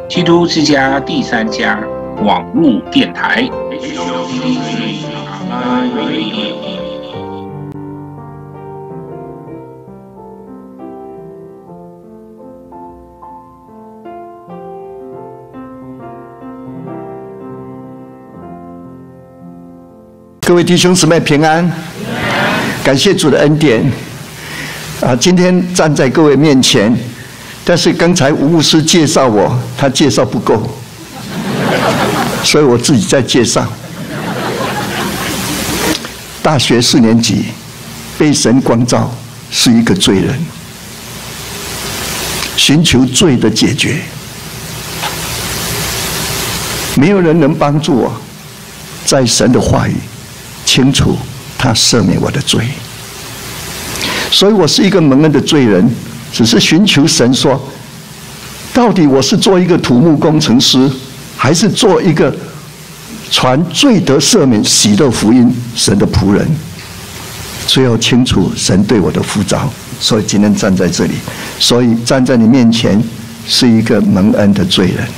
基督之家第三家网络电台。 各位弟兄姊妹平安，感谢主的恩典。今天站在各位面前，但是刚才吴牧师介绍我，他介绍不够，所以我自己在介绍。大学4年级，被神光照是一个罪人，寻求罪的解决，没有人能帮助我，在神的话语清楚他赦免我的罪，所以我是一个蒙恩的罪人，只是寻求神说，到底我是做一个土木工程师，还是做一个传罪得赦免喜乐福音神的仆人？最后清楚神对我的呼召，所以今天站在这里，所以站在你面前是一个蒙恩的罪人，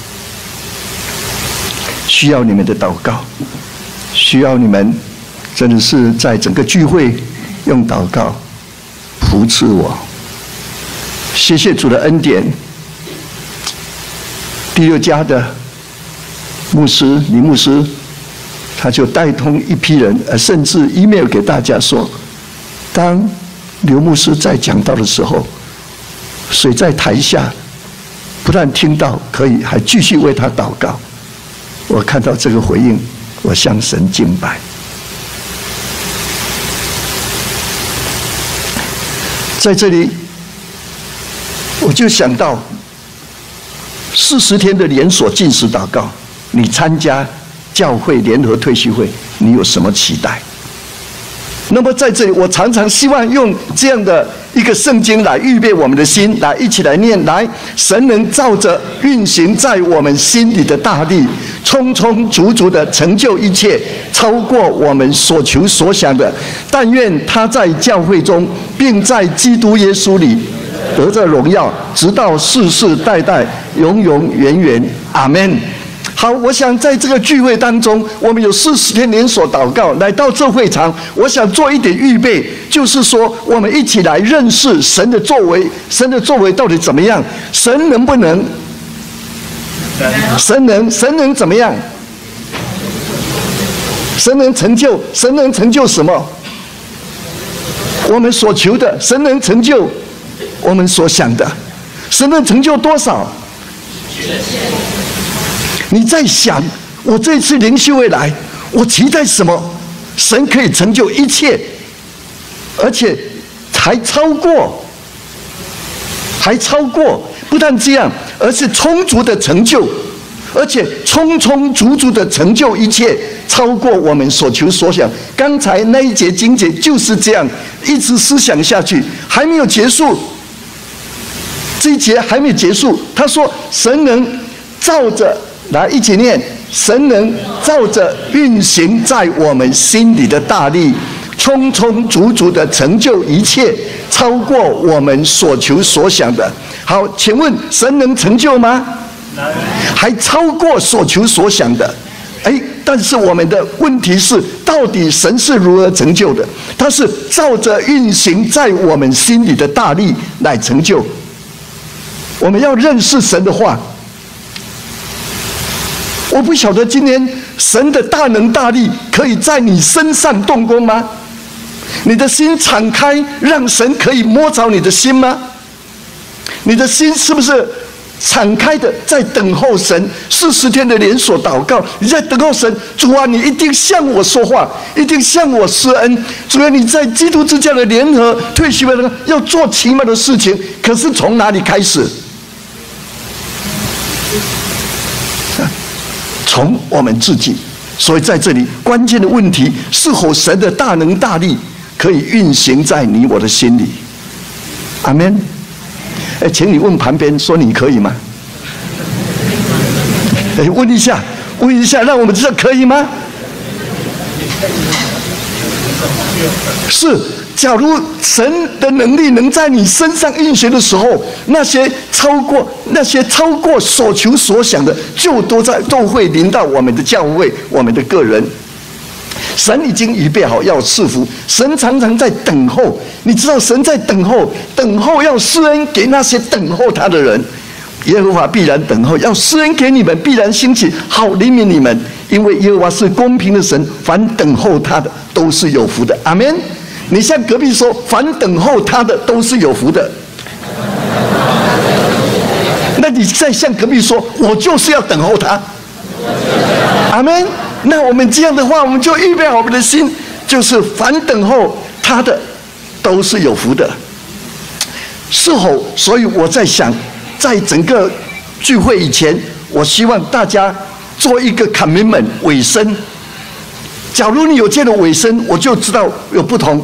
需要你们的祷告，需要你们真的是在整个聚会用祷告扶持我。谢谢主的恩典。第6家的牧师李牧师，他就带通一批人，甚至 email 给大家说，当刘牧师在讲道的时候，谁在台下不但听到可以，还继续为他祷告。我看到这个回应，我向神敬拜。在这里，我就想到40天的连锁禁食祷告，你参加教会联合退休会，你有什么期待？那么在这里，我常常希望用这样的一个圣经来预备我们的心，来一起来念，来，神能照着运行在我们心里的大力，充充足足的成就一切，超过我们所求所想的。但愿他在教会中，并在基督耶稣里得着荣耀，直到世世代代，永永远远。阿们。好，我想在这个聚会当中，我们有40天连锁祷告，来到这会场，我想做一点预备，就是说，我们一起来认识神的作为，神的作为到底怎么样？神能不能？神能怎么样？神能成就什么？我们所求的，神能成就我们所想的，神能成就多少？你在想，我这次灵修会来，我期待什么？神可以成就一切，而且还超过，不但这样，而是充足的成就，而且充充足足的成就一切，超过我们所求所想。刚才那一节经节就是这样，一直思想下去，还没有结束。这一节还没有结束，他说神能照着，来一起念，神能照着运行在我们心里的大力，充充足足的成就一切，超过我们所求所想的。好，请问神能成就吗？还超过所求所想的。但是我们的问题是，到底神是如何成就的？他是照着运行在我们心里的大力来成就。我们要认识神的话。我不晓得今天神的大能大力可以在你身上动工吗？你的心敞开，让神可以摸着你的心吗？你的心是不是敞开的在等候神？40天的连锁祷告，你在等候神。主啊，你一定向我说话，一定向我施恩。主啊，你在基督之家的联合退休会要做奇妙的事情，可是从哪里开始？从我们自己。所以在这里关键的问题，是否神的大能大力可以运行在你我的心里？阿们。请你问旁边说，你可以吗？问一下，让我们知道可以吗？是假如神的能力能在你身上运行的时候，那些超过所求所想的，就都会临到我们的教会，我们的个人。神已经预备好要赐福，神常常在等候。你知道神在等候要施恩给那些等候他的人。耶和华必然等候，要施恩给你们，必然兴起，好怜悯你们。因为耶和华是公平的神，凡等候他的都是有福的。阿们。你向隔壁说，凡等候他的都是有福的。那你再向隔壁说，我就是要等候他。阿们。那我们这样的话，我们就预备好我们的心，就是凡等候他的都是有福的。是否？所以我在想，在整个聚会以前，我希望大家做一个 commitment 委身。假如你有这样的委身，我就知道有不同。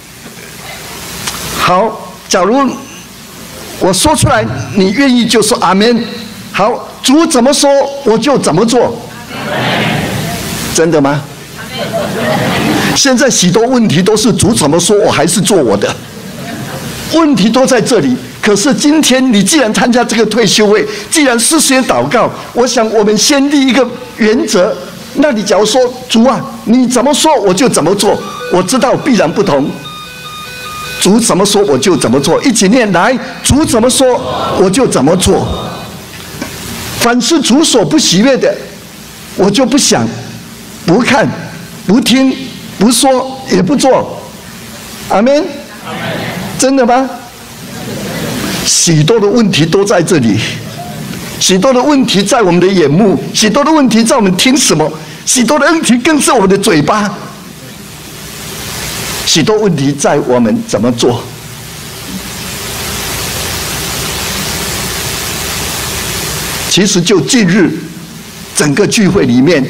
好，假如我说出来，你愿意就说阿们。好，主怎么说我就怎么做。真的吗？现在许多问题都是主怎么说，我还是做我的。问题都在这里。可是今天你既然参加这个退休会，既然是先祷告，我想我们先立一个原则。那你假如说主啊，你怎么说我就怎么做，我知道必然不同。主怎么说我就怎么做，一起念来，主怎么说我就怎么做。凡是主所不喜悦的，我就不想、不看、不听、不说，也不做。阿们。真的吗？许多的问题都在这里，许多的问题在我们的眼目，许多的问题在我们听什么，许多的问题更是我们的嘴巴，许多问题在我们怎么做。其实就近日整个聚会里面，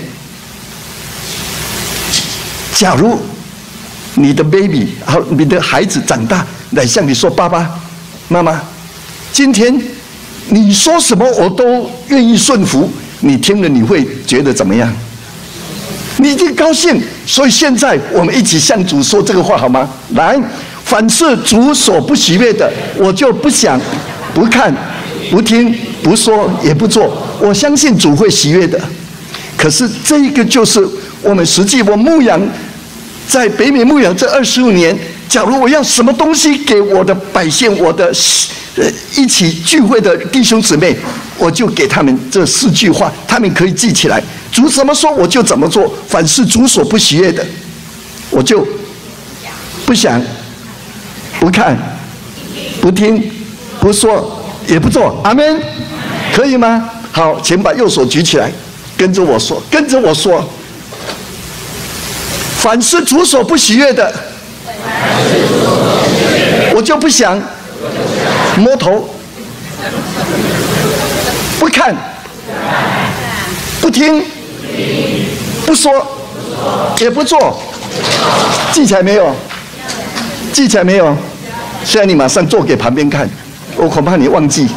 假如你的 baby 好，你的孩子长大来向你说，爸爸妈妈，今天你说什么我都愿意顺服，你听了你会觉得怎么样？你一定高兴。所以现在我们一起向主说这个话好吗？来，凡是主所不喜悦的，我就不想、不看、不听、不说，也不做。我相信主会喜悦的。可是这一个就是我们实际我牧养，在北美牧养这25年，假如我要什么东西给我的百姓，我的一起聚会的弟兄姊妹，我就给他们这4句话，他们可以记起来。主怎么说我就怎么做，凡是主所不喜悦的，我就不想、不看、不听、不说，也不做。阿们，可以吗？好，请把右手举起来，跟着我说，跟着我说。凡是主所不喜悦的，我就不想、摸头、不看、不听、不说，也不做。记起来没有？记起来没有？现在你马上做给旁边看，我恐怕你忘记。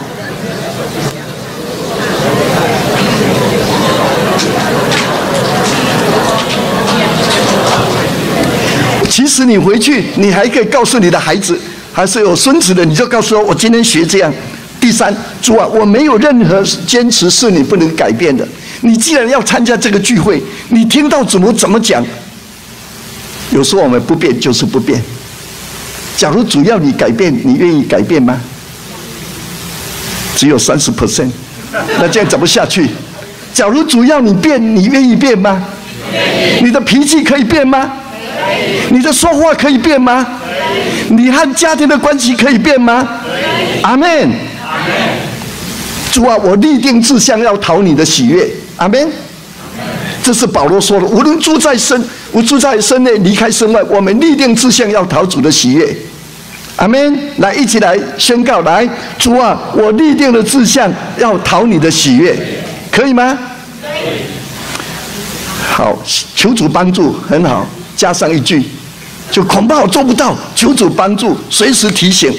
其实你回去，你还可以告诉你的孩子，还是有孙子的，你就告诉他，我今天学这样。第3，主啊，我没有任何坚持是你不能改变的。你既然要参加这个聚会，你听到怎么讲，有时候我们不变就是不变。假如主要你改变，你愿意改变吗？只有30%，那这样怎么下去？假如主要你变，你愿意变吗？你的脾气可以变吗？你的说话可以变吗？你和家庭的关系可以变吗？阿们。主啊，我立定志向要讨你的喜悦。阿们。这是保罗说的，无论住在身内，离开身外，我们立定志向要讨主的喜悦。阿们。来，一起来宣告，来，主啊，我立定了志向要讨你的喜悦，可以吗？可以。好，求主帮助，很好。加上一句，就恐怕我做不到，求主帮助，随时提醒。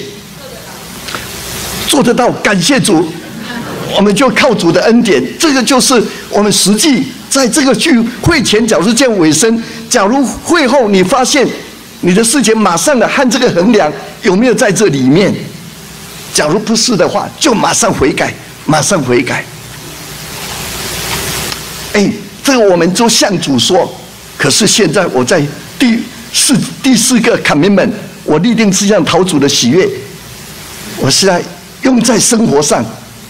做得到，感谢主，我们就靠主的恩典。这个就是我们实际在这个聚会前，假如这样尾声，假如会后你发现你的事情马上的和这个衡量有没有在这里面。假如不是的话，就马上悔改，马上悔改。这个我们就向主说。可是现在我在第四个 commitment， 我立定志向讨主的喜悦，我是在用在生活上。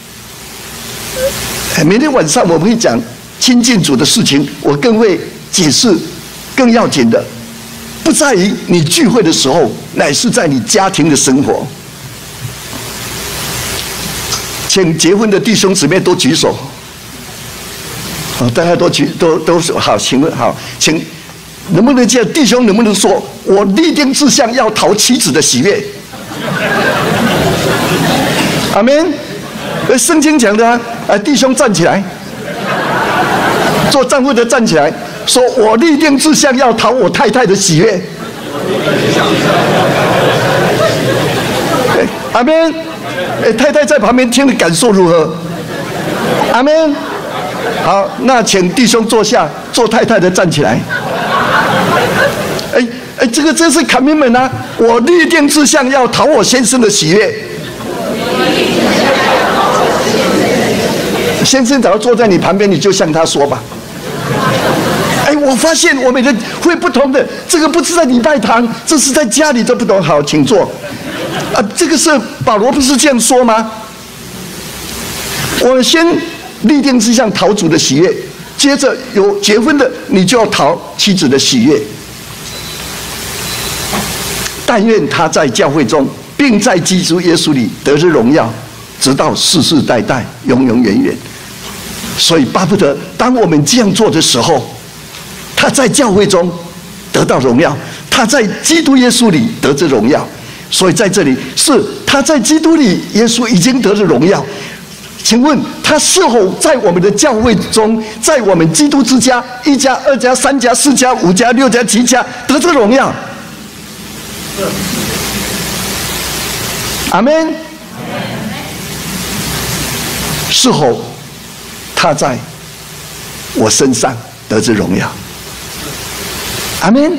明天晚上我们会讲亲近主的事情，我更会解释更要紧的，不在于你聚会的时候，乃是在你家庭的生活。请结婚的弟兄姊妹都举手。大家都好，请问好，请能不能这样？弟兄能不能说，我立定志向要讨妻子的喜悦？阿们。圣经讲的啊，弟兄站起来，做丈夫的站起来，说我立定志向要讨我太太的喜悦。阿们。太太在旁边听的感受如何？阿们。好，那请弟兄坐下，做太太的站起来。这个真是 commitment 啊！我立定志向要讨我先生的喜悦。先生只要坐在你旁边，你就向他说吧。我发现我们的会不同的，这个不是在礼拜堂，这是在家里都不同。好，请坐。这个是保罗不是这样说吗？我先立定志向讨主的喜悦，接着有结婚的，你就要讨妻子的喜悦。但愿他在教会中，并在基督耶稣里得着荣耀，直到世世代代，永永远远。所以巴不得当我们这样做的时候，他在教会中得到荣耀，他在基督耶稣里得着荣耀。所以在这里是他在基督里，耶稣已经得着荣耀。请问他是否在我们的教会中，在我们基督之家1家、2家、3家、4家、5家、6家、7家得着荣耀？阿们。是否他在我身上得着荣耀？阿们。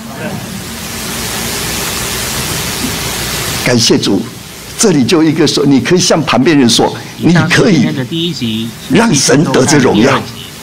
感谢主，这里就一个说，你可以向旁边人说，你可以让神得着荣耀。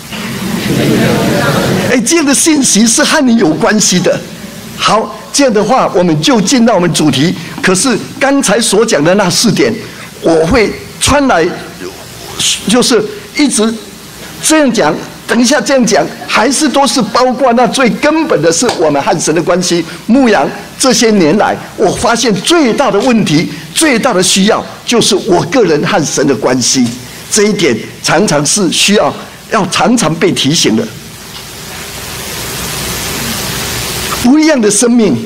这样的信息是和你有关系的。好，这样的话，我们就进到我们主题。可是刚才所讲的那4点，我会穿来，就是一直这样讲。等一下这样讲，还是都是包括那最根本的是我们和神的关系。牧羊这些年来，我发现最大的问题、最大的需要，就是我个人和神的关系。这一点常常是需要常常被提醒的。不一样的生命，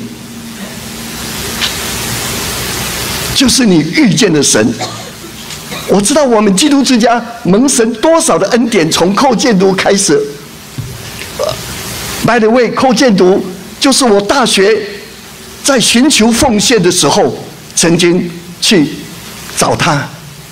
就是你遇见的神。我知道我们基督之家蒙神多少的恩典，从寇建读开始。By the way， 寇建读就是我大学在寻求奉献的时候，曾经去找他。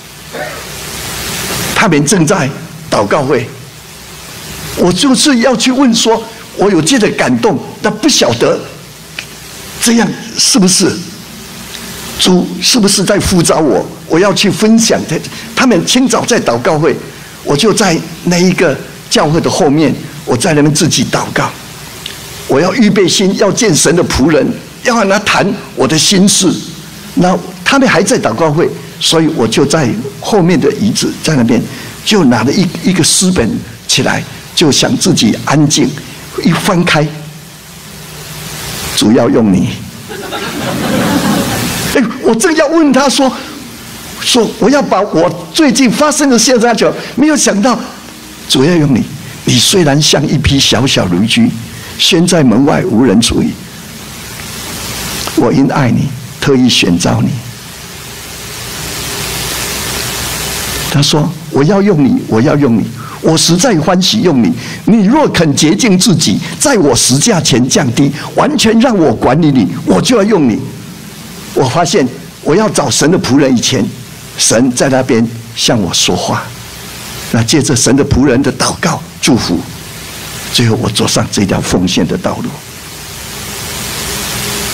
他们正在祷告会，我就是要去问说，我有这个感动，但不晓得这样是不是主是不是在呼召我？我要去分享。他们清早在祷告会，我就在那一个教会的后面，我在那边自己祷告。我要预备心，要见神的仆人，要和他谈我的心事。那他们还在祷告会，所以我就在后面的椅子，在那边就拿了一个诗本起来，就想自己安静。一翻开，主要用你。我正要问他说我要把我最近发生的现在讲，没有想到主要用你。你虽然像一匹小小驴驹，陷在门外无人注意，我因爱你特意选召你。他说我要用你，我要用你，我实在欢喜用你。你若肯洁净自己，在我十架前降低，完全让我管理你，我就要用你。我发现我要找神的仆人以前，神在那边向我说话。那借着神的仆人的祷告祝福，最后我走上这条奉献的道路。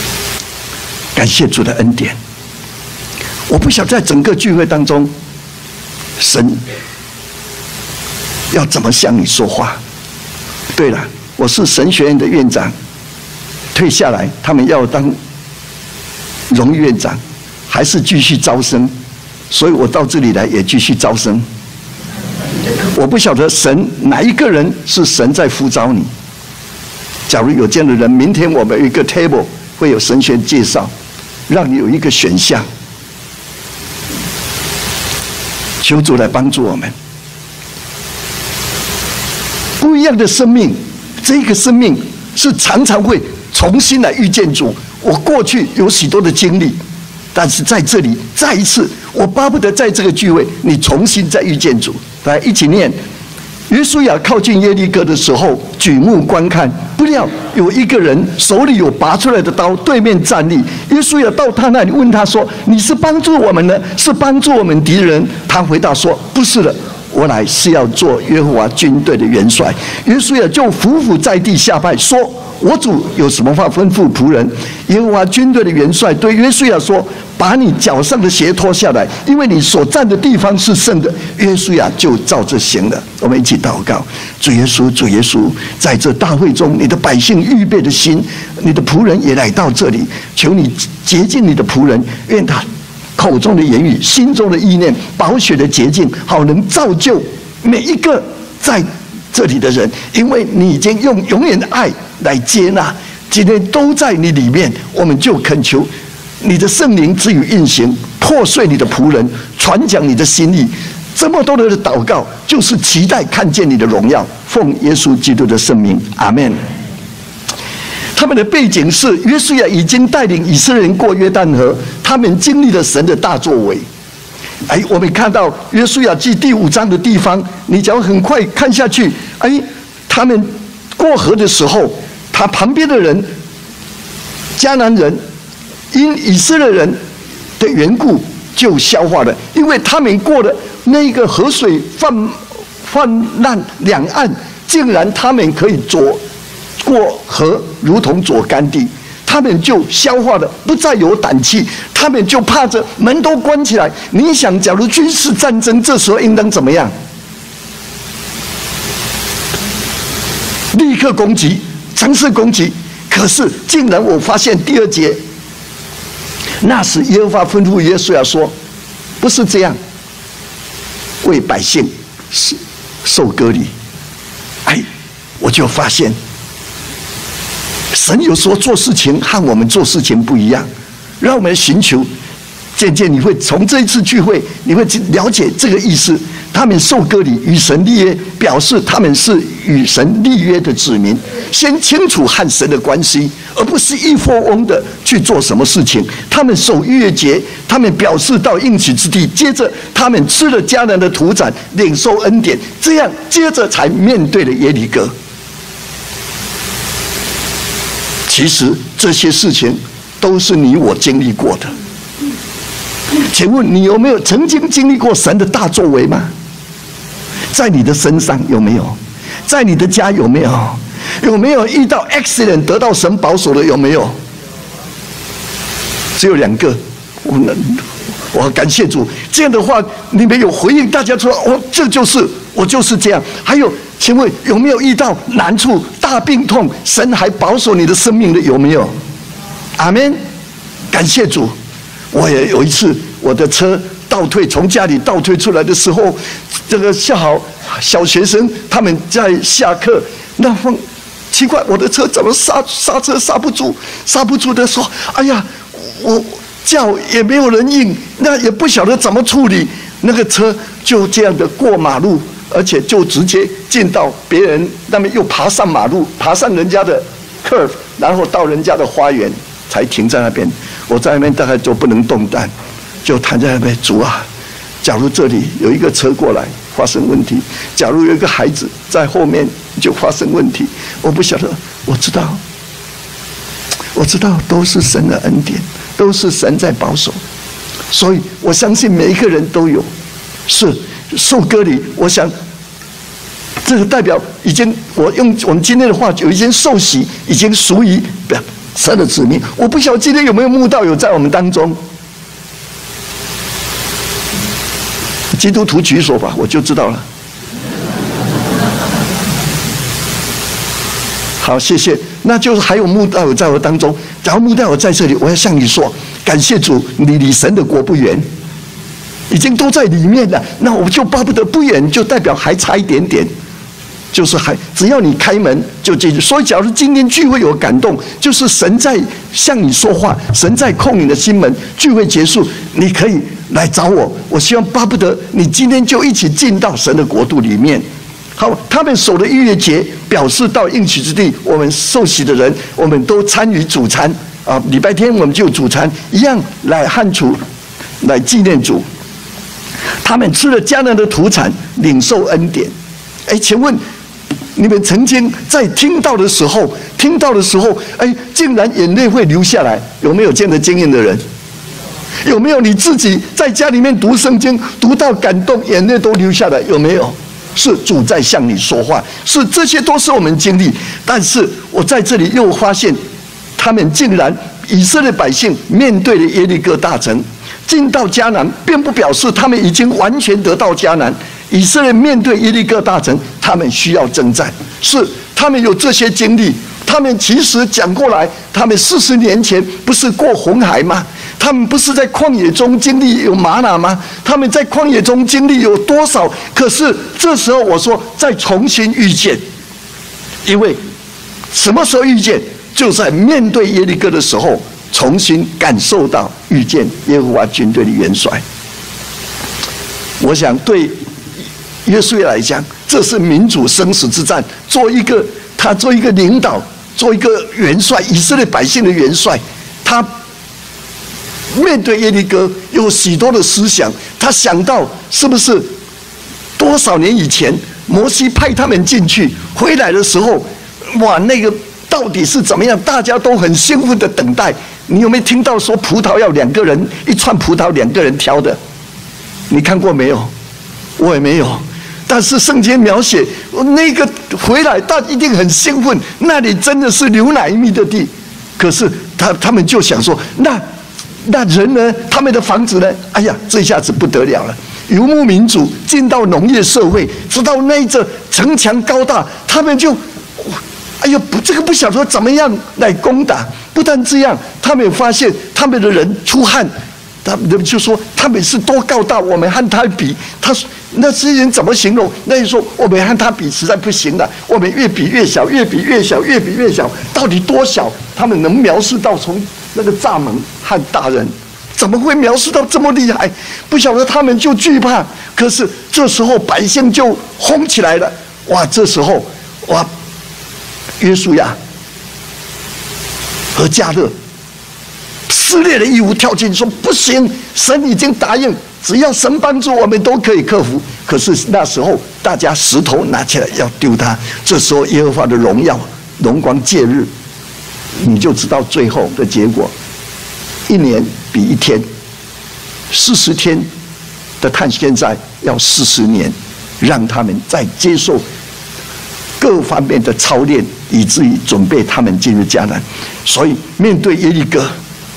感谢主的恩典。我不晓得在整个聚会当中，神要怎么向你说话。对了，我是神学院的院长，退下来，他们要当荣誉院长，还是继续招生，所以我到这里来也继续招生。我不晓得神哪一个人是神在呼召你。假如有这样的人，明天我们有一个 table 会有神学介绍，让你有一个选项。求主来帮助我们。不一样的生命，这个生命是常常会重新来遇见主。我过去有许多的经历，但是在这里再一次，我巴不得在这个聚会你重新再遇见主。来一起念。约书亚靠近耶利哥的时候，举目观看，不料有一个人手里有拔出来的刀，对面站立。约书亚到他那里问他说：“你是帮助我们呢，是帮助我们敌人？”他回答说：“不是的，我来是要做耶和华军队的元帅。”约书亚就伏伏在地下拜，说：“我主有什么话吩咐仆人？”耶和华军队的元帅对约书亚说：“把你脚上的鞋脱下来，因为你所站的地方是圣的。”约书亚就照着行了。我们一起祷告：主耶稣，主耶稣，在这大会中，你的百姓预备的心，你的仆人也来到这里，求你洁净你的仆人，愿他口中的言语、心中的意念，宝血的洁净，好能造就每一个在这里的人，因为你已经用永远的爱来接纳，今天都在你里面，我们就恳求你的圣灵之于运行，破碎你的仆人，传讲你的心意。这么多的祷告，就是期待看见你的荣耀。奉耶稣基督的圣名，阿们。他们的背景是约书亚已经带领以色列人过约旦河，他们经历了神的大作为。我们看到约书亚记第5章的地方，你只要很快看下去，他们过河的时候，他旁边的人，迦南人因以色列人的缘故就消化了，因为他们过了那个河水泛滥，两岸竟然他们可以过河，如同走干地。他们就消化了，不再有胆气，他们就怕着，门都关起来。你想，假如军事战争，这时候应当怎么样？立刻攻击，尝试攻击。可是，竟然我发现第2节，那时耶和华吩咐约书亚说：“不是这样，为百姓受割礼。”我就发现。神有时候做事情和我们做事情不一样，让我们寻求，渐渐你会从这一次聚会，你会了解这个意思。他们受割礼，与神立约，表示他们是与神立约的子民。先清楚和神的关系，而不是一窝蜂的去做什么事情。他们守逾越节，他们表示到应许之地，接着他们吃了迦南的土产，领受恩典，这样接着才面对了耶利哥。其实这些事情都是你我经历过的。请问你有没有曾经经历过神的大作为吗？在你的身上有没有？在你的家有没有？有没有遇到 accident 得到神保守的？有没有？只有2个。我感谢主，这样的话你们有回应大家说：“这就是我就是这样。”还有，请问有没有遇到难处、大病痛，神还保守你的生命的？有没有？阿们，感谢主。我也有一次，我的车倒退，从家里倒退出来的时候，这个小学生他们在下课，那奇怪，我的车怎么刹车刹不住的说：“哎呀，我叫也没有人应，那也不晓得怎么处理，那个车就这样的过马路，而且就直接进到别人那边，又爬上马路，爬上人家的 curve， 然后到人家的花园才停在那边。我在那边大概就不能动弹，就躺在那边。主啊，假如这里有一个车过来发生问题，假如有一个孩子在后面就发生问题，我不晓得，我知道都是神的恩典，都是神在保守，所以我相信每一个人都有是受割礼。我想这个代表已经，我用我们今天的话，就已经受洗，已经属于神的子民。我不晓得今天有没有慕道友在我们当中。基督徒举手吧，我就知道了。好，谢谢。那就是还有慕道友在我当中，假如慕道友在这里，我要向你说，感谢主，你离神的国不远，已经都在里面了。那我就巴不得不远，就代表还差一点点，就是只要你开门就进去。所以，假如今天聚会有感动，就是神在向你说话，神在控你的心门。聚会结束，你可以来找我。我希望巴不得你今天就一起进到神的国度里面。好，他们守的逾越节，表示到应许之地，我们受洗的人，我们都参与主餐啊。礼拜天我们就有主餐，一样来汉主，来纪念主。他们吃了迦南的土产，领受恩典。请问你们曾经在听到的时候，竟然眼泪会流下来？有没有这样的经验的人？有没有你自己在家里面读圣经，读到感动，眼泪都流下来？有没有？是主在向你说话，是这些都是我们经历。但是我在这里又发现，他们竟然以色列百姓面对了耶利哥大城，进到迦南，并不表示他们已经完全得到迦南。以色列面对耶利哥大城，他们需要征战，是他们有这些经历。他们其实讲过来，他们40年前不是过红海吗？他们不是在旷野中经历有玛拿吗？他们在旷野中经历有多少？可是这时候我说再重新遇见，因为什么时候遇见？就在面对耶利哥的时候，重新感受到遇见耶和华军队的元帅。我想对约书亚来讲，这是民主生死之战。做一个领导，做一个元帅，以色列百姓的元帅，他面对耶利哥有许多的思想。他想到是不是多少年以前摩西派他们进去，回来的时候，哇，那个到底是怎么样？大家都很兴奋的等待。你有没有听到说葡萄要2个人，一串葡萄2个人挑的？你看过没有？我也没有。但是圣经描写那个回来，大家一定很兴奋，那里真的是流奶蜜的地。可是他们就想说，那人呢？他们的房子呢？哎呀，这下子不得了了！游牧民族进到农业社会，直到那个城墙高大，他们就，哎呀，这个不晓得怎么样来攻打。不但这样，他们发现他们的人出汗。他们就说他们是多高大，我们和他比，他说那这些人怎么形容？那就说我们和他比实在不行了，我们越比越小，越比越小，越比越小，到底多小？他们能描述到从那个蚱蜢和大人，怎么会描述到这么厉害？不晓得他们就惧怕。可是这时候百姓就轰起来了，哇！这时候哇，约书亚和迦勒撕裂了衣服跳进去说不行，神已经答应，只要神帮助我们都可以克服。可是那时候大家石头拿起来要丢他，这时候耶和华的荣耀荣光介入，你就知道最后的结果。1年比1天，40天的探险赛要40年，让他们再接受各方面的操练，以至于准备他们进入迦南。所以面对耶利哥，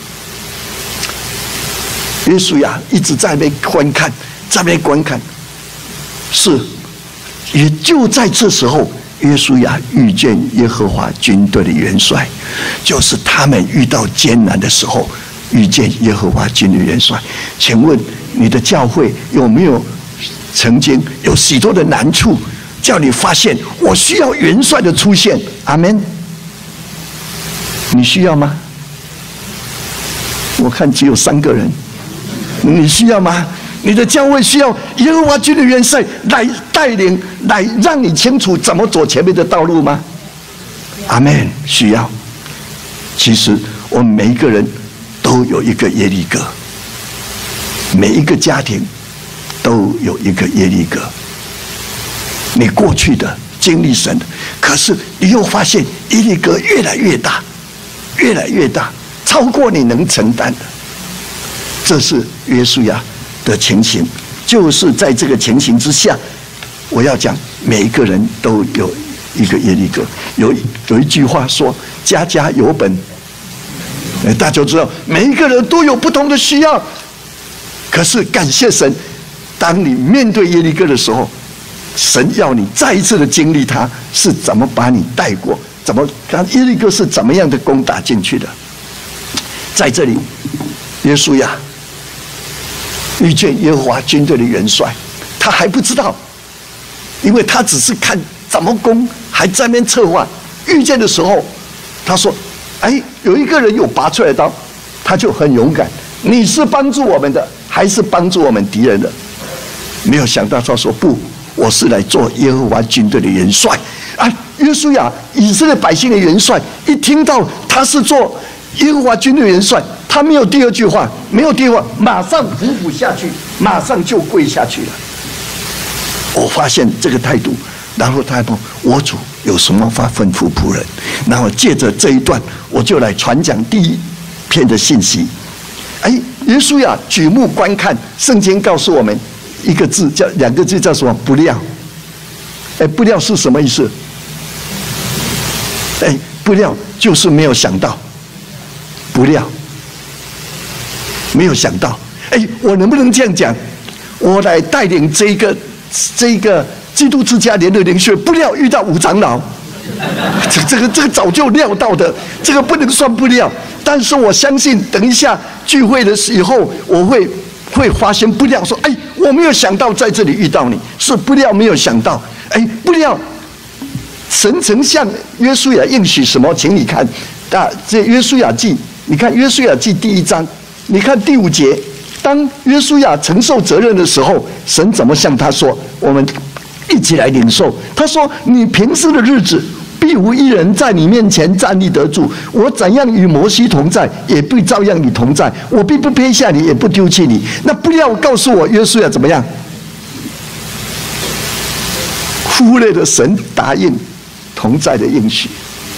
约书亚一直在那边观看，在那边观看。是，也就在这时候，约书亚遇见耶和华军队的元帅，就是他们遇到艰难的时候，遇见耶和华军队元帅。请问你的教会有没有曾经有许多的难处，叫你发现我需要元帅的出现？阿们。你需要吗？我看只有3个人。你需要吗？你的教会需要耶和华军的元帅来带领，来让你清楚怎么走前面的道路吗？阿们，需要。其实我们每一个人都有一个耶利哥，每一个家庭都有一个耶利哥。你过去的经历神的，可是你又发现耶利哥越来越大，越来越大，超过你能承担的。这是约书亚的情形，就是在这个情形之下，我要讲每一个人都有一个耶利哥。有一句话说：家家有本大家知道，每一个人都有不同的需要。可是感谢神，当你面对耶利哥的时候，神要你再一次的经历他是怎么把你带过，怎么耶利哥是怎么样的攻打进去的。在这里，约书亚遇见耶和华军队的元帅，他还不知道，因为他只是看怎么攻，还在那边策划。遇见的时候，他说：“哎，有一个人有拔出来的刀。”他就很勇敢。你是帮助我们的，还是帮助我们敌人的？没有想到他说：“不，我是来做耶和华军队的元帅。”啊，约书亚以色列百姓的元帅，一听到他是做耶和华军队的元帅，他没有第二句话，没有第二句话，马上匍匐下去，马上就跪下去了。我发现这个态度，然后他说：“我主有什么话吩咐仆人？”然后借着这一段，我就来传讲第一篇的信息。哎，约书亚举目观看，圣经告诉我们一个字，叫两个字，叫什么？不料。哎，不料是什么意思？哎，不料就是没有想到，不料，没有想到。哎，我能不能这样讲？我来带领这个基督之家联合灵修，不料遇到五长老，这个早就料到的，这个不能算不料。但是我相信，等一下聚会的时候，我会发现不料说，哎，我没有想到在这里遇到你，是不料没有想到。哎，不料神曾向约书亚应许什么？请你看，这约书亚记，你看约书亚记第1章，你看第5节，当约书亚承受责任的时候，神怎么向他说？我们一起来领受。他说：“你平时的日子，必无一人在你面前站立得住。我怎样与摩西同在，也必照样与你同在。我必不撇下你，也不丢弃你。”那不要告诉我约书亚怎么样？忽略了神答应同在的应许。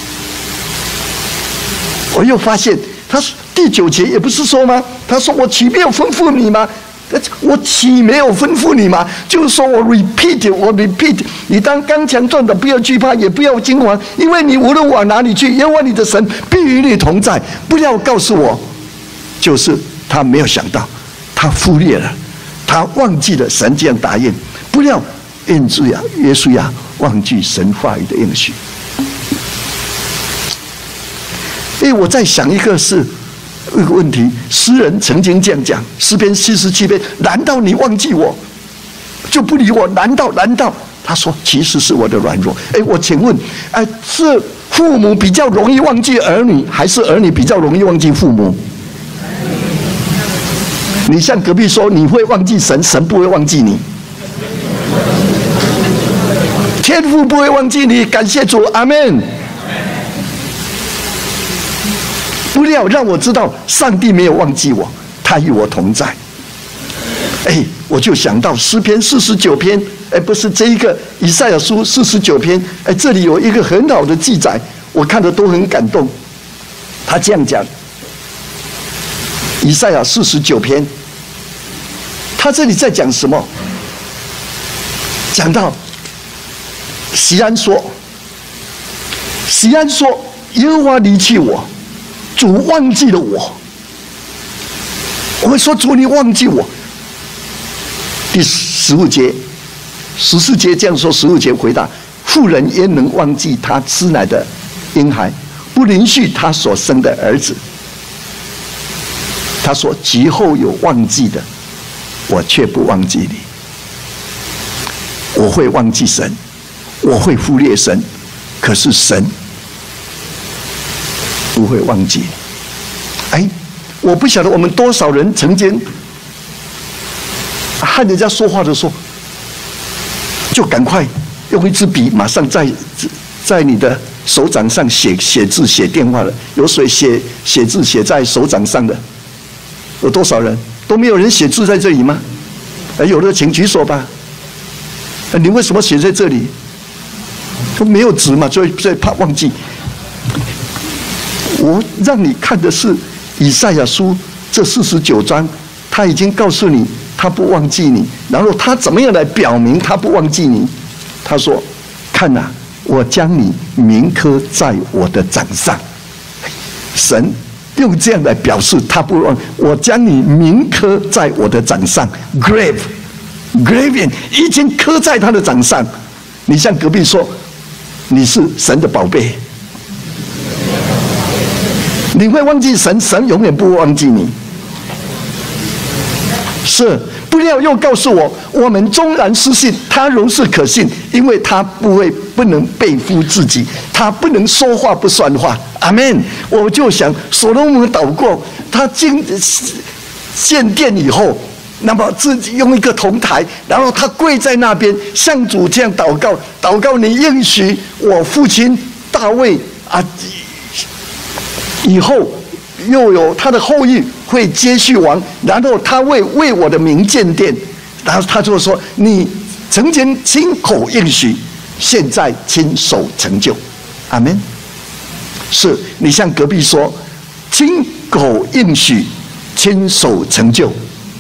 我又发现，他第9节也不是说吗？他说：“我岂没有吩咐你吗？我岂没有吩咐你吗？”就是说我 repeat， 你当刚强壮的，不要惧怕，也不要惊慌，因为你无论往哪里去，耶和华你的神必与你同在。不要告诉我，就是他没有想到，他忽略了，他忘记了神这样答应。不料约书亚忘记神话语的应许。我在想一个问题，诗人曾经这样讲，诗篇47篇，难道你忘记我，就不理我？难道？他说其实是我的软弱。我请问，是父母比较容易忘记儿女，还是儿女比较容易忘记父母？你向隔壁说，你会忘记神，神不会忘记你。天父不会忘记你，感谢主，阿们。不料让我知道，上帝没有忘记我，他与我同在。我就想到诗篇49篇，不是这一个以赛亚书49篇，这里有一个很好的记载，我看得都很感动。他这样讲，以赛亚49篇，他这里在讲什么？讲到西安说，耶和华离弃我，主忘记了我。我们说主你忘记我。第15节、14节这样说，15节回答：妇人焉能忘记她吃奶的婴孩，不连续她所生的儿子？他说：其后有忘记的，我却不忘记你。我会忘记神，我会忽略神，可是神不会忘记。我不晓得我们多少人曾经和人家说话的时候，就赶快用一支笔，马上在你的手掌上写字、写电话了。有谁写字写在手掌上的？有多少人？都没有人写字在这里吗？有的请举手吧。你为什么写在这里？都没有纸嘛，所以怕忘记。我让你看的是以赛亚书这49章，他已经告诉你他不忘记你，然后他怎么样来表明他不忘记你？他说：看啊，我将你铭刻在我的掌上。神用这样来表示他不忘。我将你铭刻在我的掌上 ，graven 已经刻在他的掌上。你向隔壁说，你是神的宝贝。你会忘记神，神永远不会忘记你。是，不料又告诉我，我们纵然失信，他仍是可信，因为他不能背负自己，他不能说话不算话。阿们。我就想，所罗门祷告，他建殿以后，那么自己用一个铜台，然后他跪在那边，向主这样祷告：祷告你应许我父亲大卫啊，以后又有他的后裔会接续王，然后他为我的名建殿，然后他就说：你曾经亲口应许，现在亲手成就。阿们。是，你向隔壁说，亲口应许，亲手成就。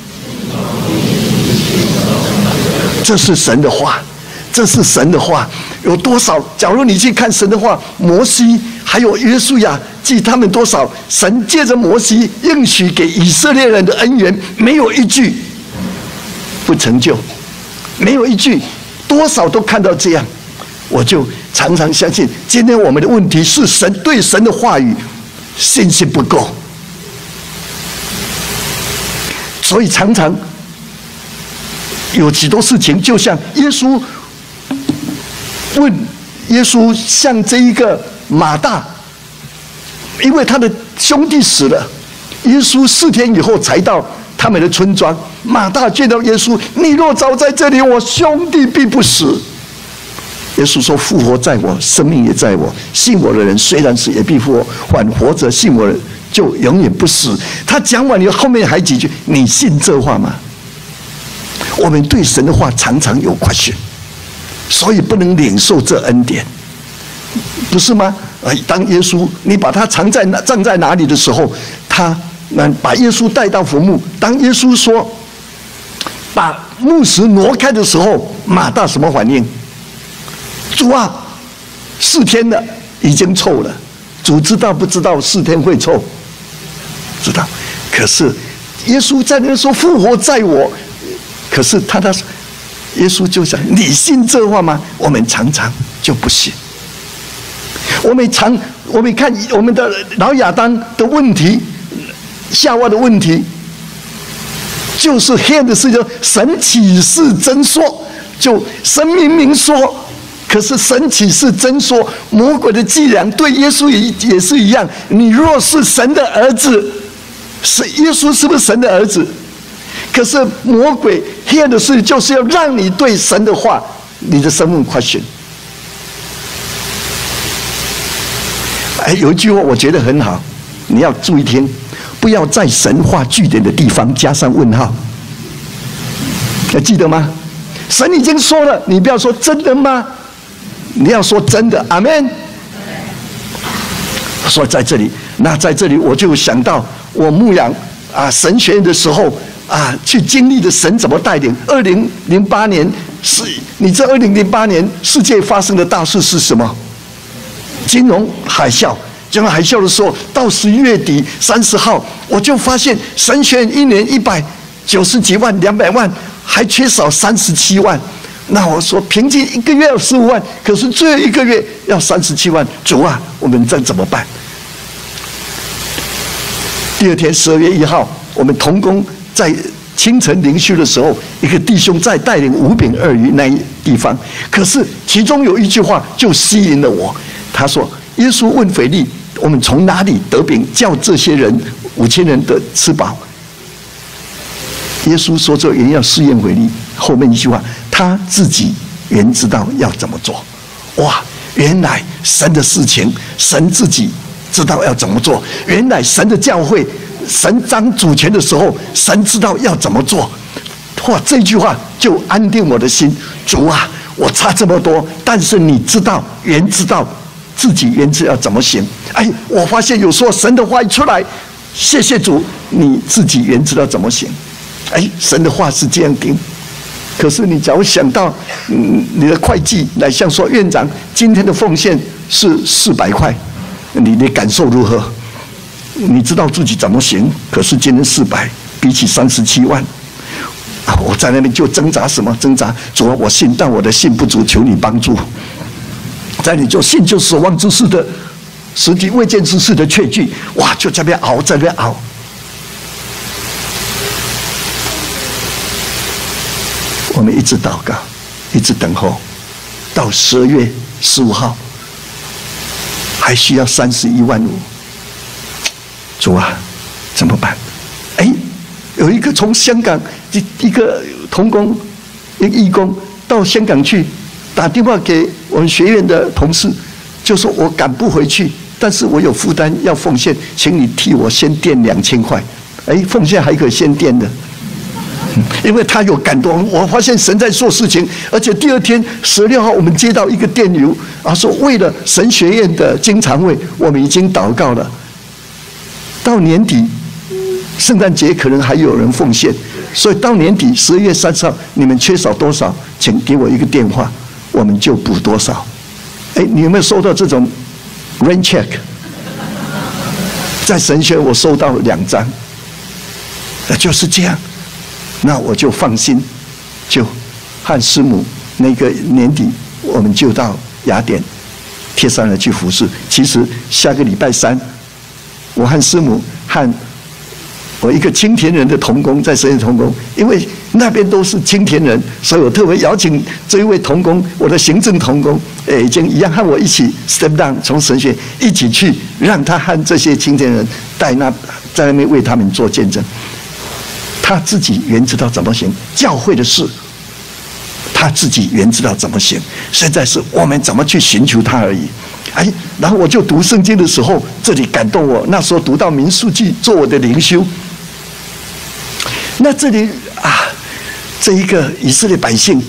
这是神的话，这是神的话。有多少？假如你去看神的话，摩西还有约书亚记，他们多少神借着摩西应许给以色列人的恩源，没有一句不成就，没有一句，多少都看到这样。我就常常相信，今天我们的问题是神对神的话语信心不够，所以常常有许多事情，就像耶稣问耶稣，像这一个马大，因为他的兄弟死了，耶稣4天以后才到他们的村庄。马大见到耶稣，你若早在这里，我兄弟必不死。耶稣说：复活在我，生命也在我。信我的人虽然死，也必复活；反活着信我的人，就永远不死。他讲完以后，后面还几句，你信这话吗？我们对神的话常常有question，所以不能领受这恩典，不是吗？当耶稣你把他藏在哪里的时候，他把耶稣带到坟墓。当耶稣说把木石挪开的时候，马大什么反应？主啊，4天了，已经臭了。主知道不知道4天会臭？知道。可是耶稣在那说复活在我，可是耶稣就想，你信这话吗？我们常常就不信。我们看我们的老亚当的问题，夏娃的问题，就是黑暗的事情。神启示真说，就神明明说，可是神启示真说，魔鬼的伎俩对耶稣也是一样。你若是神的儿子，耶稣是不是神的儿子？可是魔鬼黑暗的事就是要让你对神的话，你的生命question。有一句话我觉得很好，你要注意听，不要在神话句点的地方加上问号。还记得吗？神已经说了，你不要说真的吗？你要说真的。阿们。所以在这里我就想到我牧养神学院的时候去经历的神怎么带领。2008年你知道2008年世界发生的大事是什么？金融海啸。金融海啸的时候，到11月底30号，我就发现神学院1年190几万200万，还缺少37万。那我说平均1个月要15万，可是最后1个月要37万。主啊，我们这怎么办？第二天12月1号，我们同工在清晨灵修的时候，一个弟兄在带领5饼2鱼那一地方，可是其中有一句话就吸引了我。他说：耶稣问腓力，我们从哪里得饼叫这些人5000人的吃饱？耶稣说这原要试验腓力。后面一句话，他自己原知道要怎么做。哇，原来神的事情，神自己知道要怎么做。原来神的教会，神掌主权的时候，神知道要怎么做。哇，这句话就安定我的心。主啊，我差这么多，但是你知道，原知道自己原知要怎么行。我发现有时候神的话一出来，谢谢主，你自己原知道怎么行。神的话是这样定。可是你假如想到，你的会计来像说，院长今天的奉献是400块，你的感受如何？ 你知道自己怎么行，可是今天400，比起37万，我在那边就挣扎什么挣扎？主啊，我信，但我的信不足，求你帮助。在你就信就所望之事的实际，未见之事的确据。哇，就在那边熬，在那边熬。我们一直祷告，一直等候，到12月15号，还需要31万5。主啊，怎么办？哎，有一个从香港一个同工，一个义工到香港去，打电话给我们学院的同事，就说我赶不回去，但是我有负担要奉献，请你替我先垫2000块。哎，奉献还可以先垫的。因为他有感动，我发现神在做事情，而且第二天16号，我们接到一个电邮啊，说为了神学院的经常会，我们已经祷告了。到年底，圣诞节可能还有人奉献，所以到年底12月30号，你们缺少多少，请给我一个电话，我们就补多少。哎，你有没有收到这种 rain check？ 在神学我收到2张，就是这样。那我就放心，就和师母那个年底，我们就到雅典贴上了去服侍。其实下个礼拜3，我和师母和我一个青田人的同工在神学同工，因为那边都是青田人，所以我特别邀请这一位同工，我的行政同工，已经一样和我一起 step down， 从神学一起去，让他和这些青田人在那边为他们做见证。他自己原知道怎么行，教会的事，他自己原知道怎么行。现在是我们怎么去寻求他而已。哎，然后我就读圣经的时候，这里感动我。那时候读到民数记，做我的灵修。那这里啊，这一个以色列百姓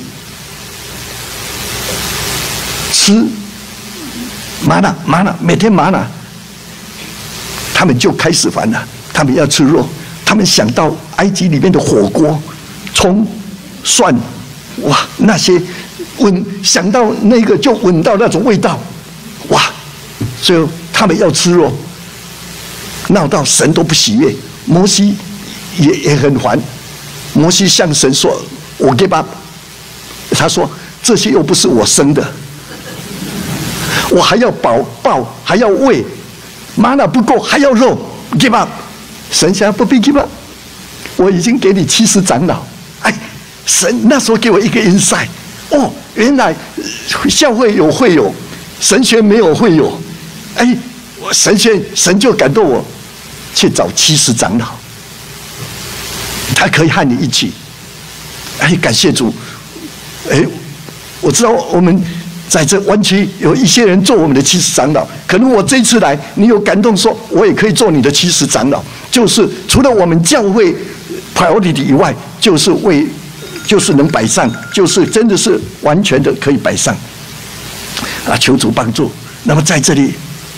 吃玛瑙，每天玛瑙，他们就开始烦了，他们要吃肉。他们想到埃及里面的火锅、葱、蒜，哇，那些想到那个就闻到那种味道，哇！所以他们要吃肉，闹到神都不喜悦。摩西也很烦，摩西向神说：“我give up。”他说：“这些又不是我生的，我还要抱，还要喂，玛瑙不够，还要肉 ，give up。”神想不必 give up， 我已经给你70长老。哎，神那时候给我一个 insight， 哦，原来教会有会友，神学没有会友。哎，神就感动我去找70长老，他可以和你一起。哎，感谢主。哎，我知道我们在这湾区有一些人做我们的70长老，可能我这一次来，你有感动说，我也可以做你的70长老。就是除了我们教会 priority 以外，就是能摆上，就是真的是完全的可以摆上。啊，求主帮助。那么在这里，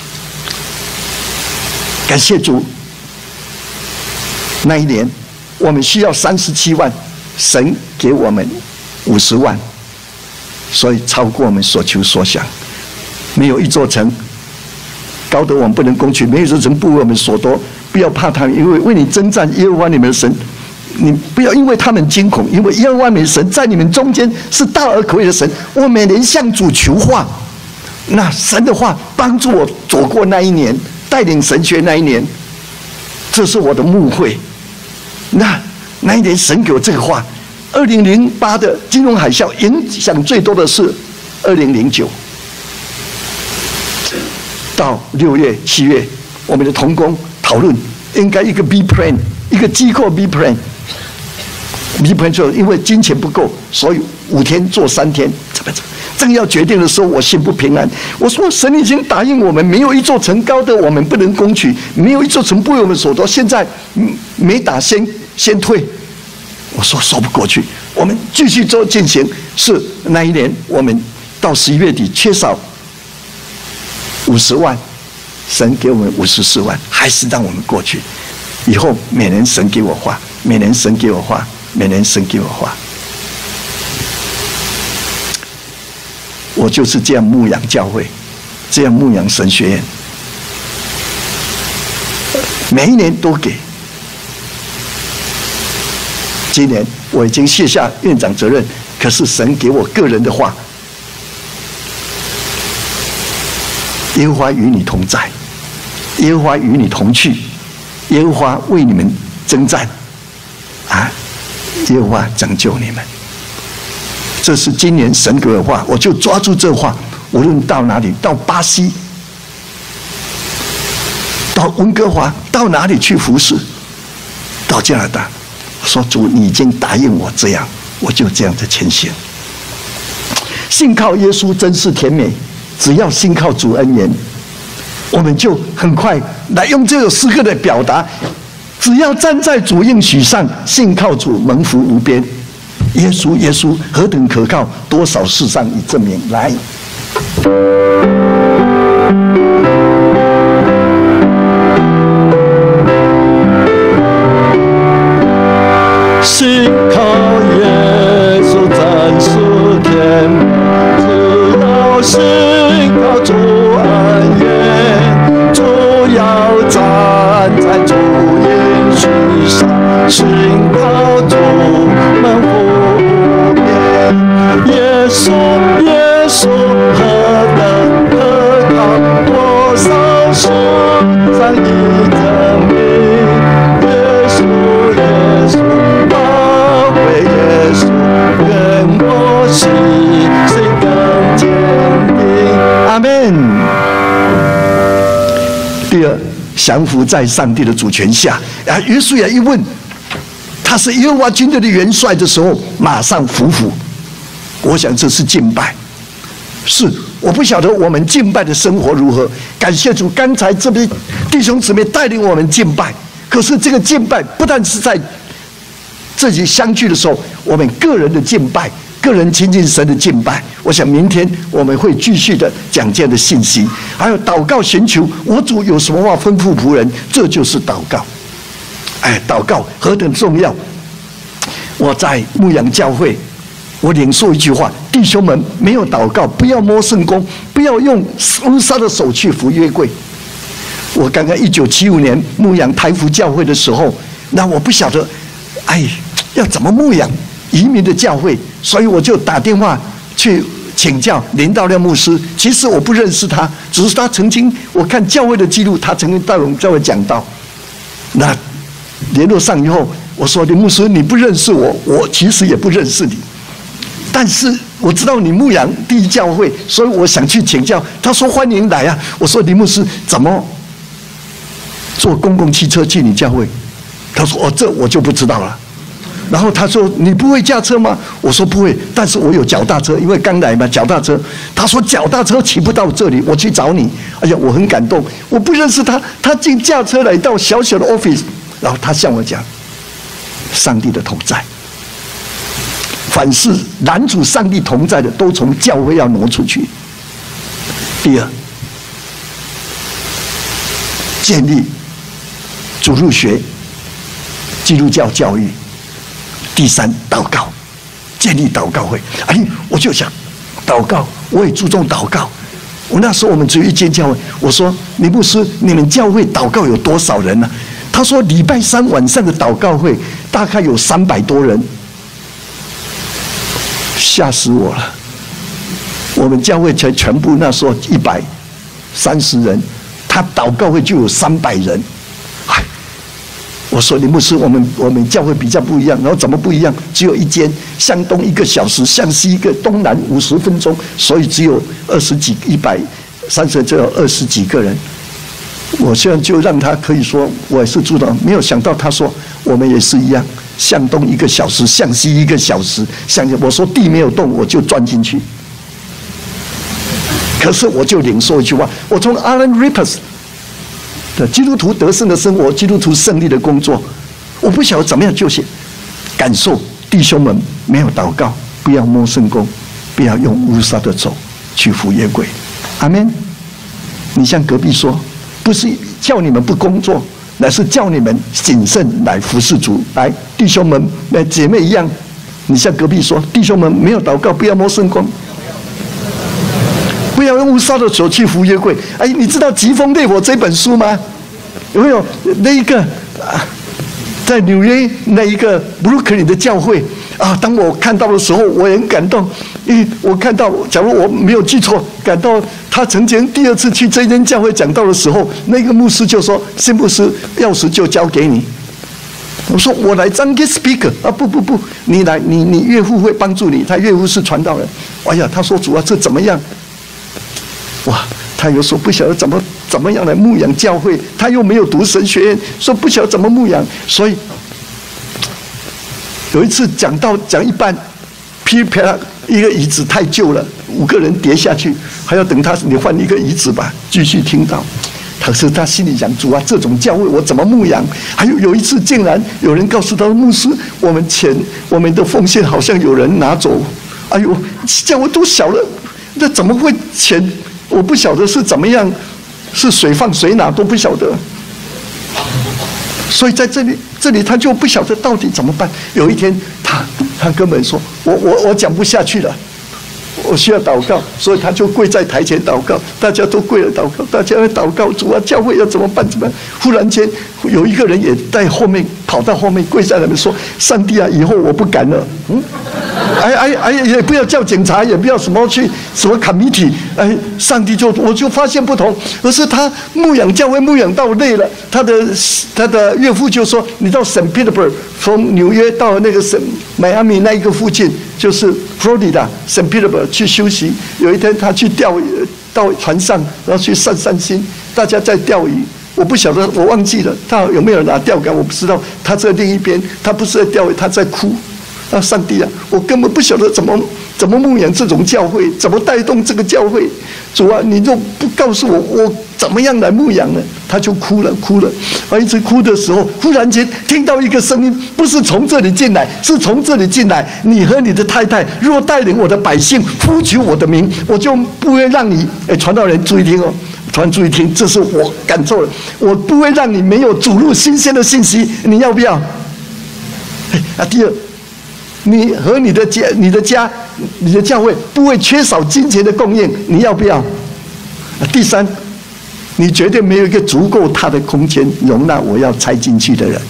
感谢主，那一年我们需要37万，神给我们50万，所以超过我们所求所想。没有一座城高得我们不能攻取，没有一座城不为我们所夺。不要怕他们，因为为你征战耶和华你们的神。你不要因为他们惊恐，因为耶和华你们的神在你们中间是大而可畏的神。我每年向主求话，那神的话帮助我走过那一年，带领神学那一年，这是我的牧会。那一年神给我这个话。2008的金融海啸影响最多的是2009到6月、7月，我们的同工讨论应该一个 B plan， 一个机构 B plan。B plan 就因为金钱不够，所以5天做3天，怎么正要决定的时候，我心不平安。我说神已经答应我们，没有一座城高的我们不能攻取，没有一座城不为我们所夺。现在没打先退，我说不过去，我们继续做进行。是那一年我们到11月底缺少50万。神给我们54万，还是让我们过去。以后每年神给我话，每年神给我话，每年神给我话。我就是这样牧养教会，这样牧养神学院。 每一年都给。今年我已经卸下院长责任，可是神给我个人的话：耶和华与你同在，耶和华与你同去，耶和华为你们征战，耶和华拯救你们。这是今年神给我的话，我就抓住这话，无论到哪里，到巴西，到温哥华，到哪里去服侍，到加拿大，说主，你已经答应我这样，我就这样的前行。信靠耶稣真是甜美，只要信靠主恩言，我们就很快来用这首诗歌的表达。只要站在主应许上，信靠主，蒙福无边。耶稣，耶稣何等可靠，多少世上已证明。来，信靠耶稣真是甜美，只要信靠主恩言，主要站在主应许上，信靠主蒙福。耶稣，耶稣何等可靠，多少世上已证明。耶稣，耶稣，宝贝耶稣，跟我信心更坚定。阿们。第二，降服在上帝的主权下。约书亚一问，他是耶和华军队的元帅的时候，马上服服。我想这是敬拜。是，我不晓得我们敬拜的生活如何。感谢主，刚才这边弟兄姊妹带领我们敬拜。可是这个敬拜不但是在这里相聚的时候，我们个人的敬拜，个人亲近神的敬拜。我想明天我们会继续的讲这样的信息，还有祷告寻求我主有什么话吩咐仆人，这就是祷告。祷告何等重要！我在牧养教会，我领受一句话：弟兄们，没有祷告，不要摸圣工，不要用乌撒的手去扶约柜。我刚刚1975年牧养台福教会的时候，那我不晓得，要怎么牧养移民的教会，所以我就打电话去请教林道亮牧师。其实我不认识他，只是他曾经我看教会的记录，他曾经带我们教会讲道。那联络上以后，我说林牧师，你不认识我，我其实也不认识你。但是我知道你牧养第一教会，所以我想去请教。他说欢迎来啊！我说林牧师怎么坐公共汽车去你教会？他说这我就不知道了。然后他说你不会驾车吗？我说不会，但是我有脚踏车，因为刚来嘛，脚踏车。他说脚踏车骑不到这里，我去找你。哎呀，我很感动。我不认识他，他竟驾车来到小小的 office， 然后他向我讲上帝的同在。凡是拦阻上帝同在的，都从教会要挪出去。第二，建立主日学、基督教教育。第三，祷告，建立祷告会。我就想祷告，我也注重祷告。那时候我们只有一间教会，我说林牧师，你们教会祷告有多少人呢？他说礼拜三晚上的祷告会大概有300多人。吓死我了！我们教会全部那时候130人，他祷告会就有300人。我说林牧师，我们教会比较不一样，然后怎么不一样？只有一间，向东1个小时，向西1个，东南50分钟，所以只有20几130就有20几个人。我现在就让他可以说我也是主导，没有想到他说我们也是一样。向东1个小时，向西1个小时，我说地没有动，我就钻进去。可是我就领受一句话，我从 Alan Rippers 的基督徒得胜的生活，基督徒胜利的工作，我不晓得怎么样就写感受弟兄们没有祷告，不要摸圣工，不要用乌撒的手去扶约柜。阿们。你向隔壁说，不是叫你们不工作，乃是叫你们谨慎来服侍主。来，弟兄们，姐妹一样，你向隔壁说，弟兄们没有祷告，不要摸圣工，不要用乌撒的手去扶约柜。你知道《疾风烈火》这本书吗？ 有没有那一个啊？在纽约那一个布鲁克林的教会啊，当我看到的时候，我很感动。因为我看到，假如我没有记错，感到他曾经第2次去这间教会讲道的时候，那个牧师就说：“辛牧师，钥匙就交给你。”我说：“我来当 guest speaker 啊，不，你来，你岳父会帮助你，他岳父是传道人。”哎呀，他说：“主啊，这怎么样？”哇，他有时候不晓得怎么样来牧养教会，他又没有读神学院，说不晓得怎么牧养，所以有一次讲一半，噼啪一个椅子太旧了，5个人跌下去，还要等你换一个椅子吧，继续听到。可是他心里想：主啊，这种教会我怎么牧养？还有一次，竟然有人告诉他牧师，我们的奉献好像有人拿走。哎呦，教会都小了，那怎么会钱？我不晓得是怎么样，是谁放谁拿都不晓得。所以在这里他就不晓得到底怎么办。有一天他根本说：“我讲不下去了。”我需要祷告，所以他就跪在台前祷告，大家都跪了祷告，大家在祷告，主啊，教会要怎么办？怎么办？忽然间有一个人也在后面跑到后面跪在那边说：“上帝啊，以后我不敢了。”也不要叫警察，也不要什么去什么 committee， 上帝我就发现不同，而是他牧养教会牧养到累了，他的岳父就说：“你到圣彼得堡，从纽约到那个迈阿密那一个附近，就是佛罗里达圣彼得堡去休息。”有一天他去到船上，然后去散心，大家在钓鱼。我不晓得，我忘记了他有没有拿钓竿，我不知道。他在另一边，他不是在钓鱼，他在哭。啊，上帝啊，我根本不晓得怎么牧养这种教会，怎么带动这个教会。主啊，你就不告诉我怎么样来牧养呢？他就哭了。他一直哭的时候，忽然间听到一个声音，不是从这里进来，是从这里进来。你和你的太太若带领我的百姓呼求我的名，我就不会让你。传道人注意听哦，传注意听，这是我感受的。我不会让你没有注入新鲜的信息，你要不要？第二。你和你的教会不会缺少金钱的供应，你要不要？第三，你绝对没有一个足够大的空间容纳我要拆进去的人。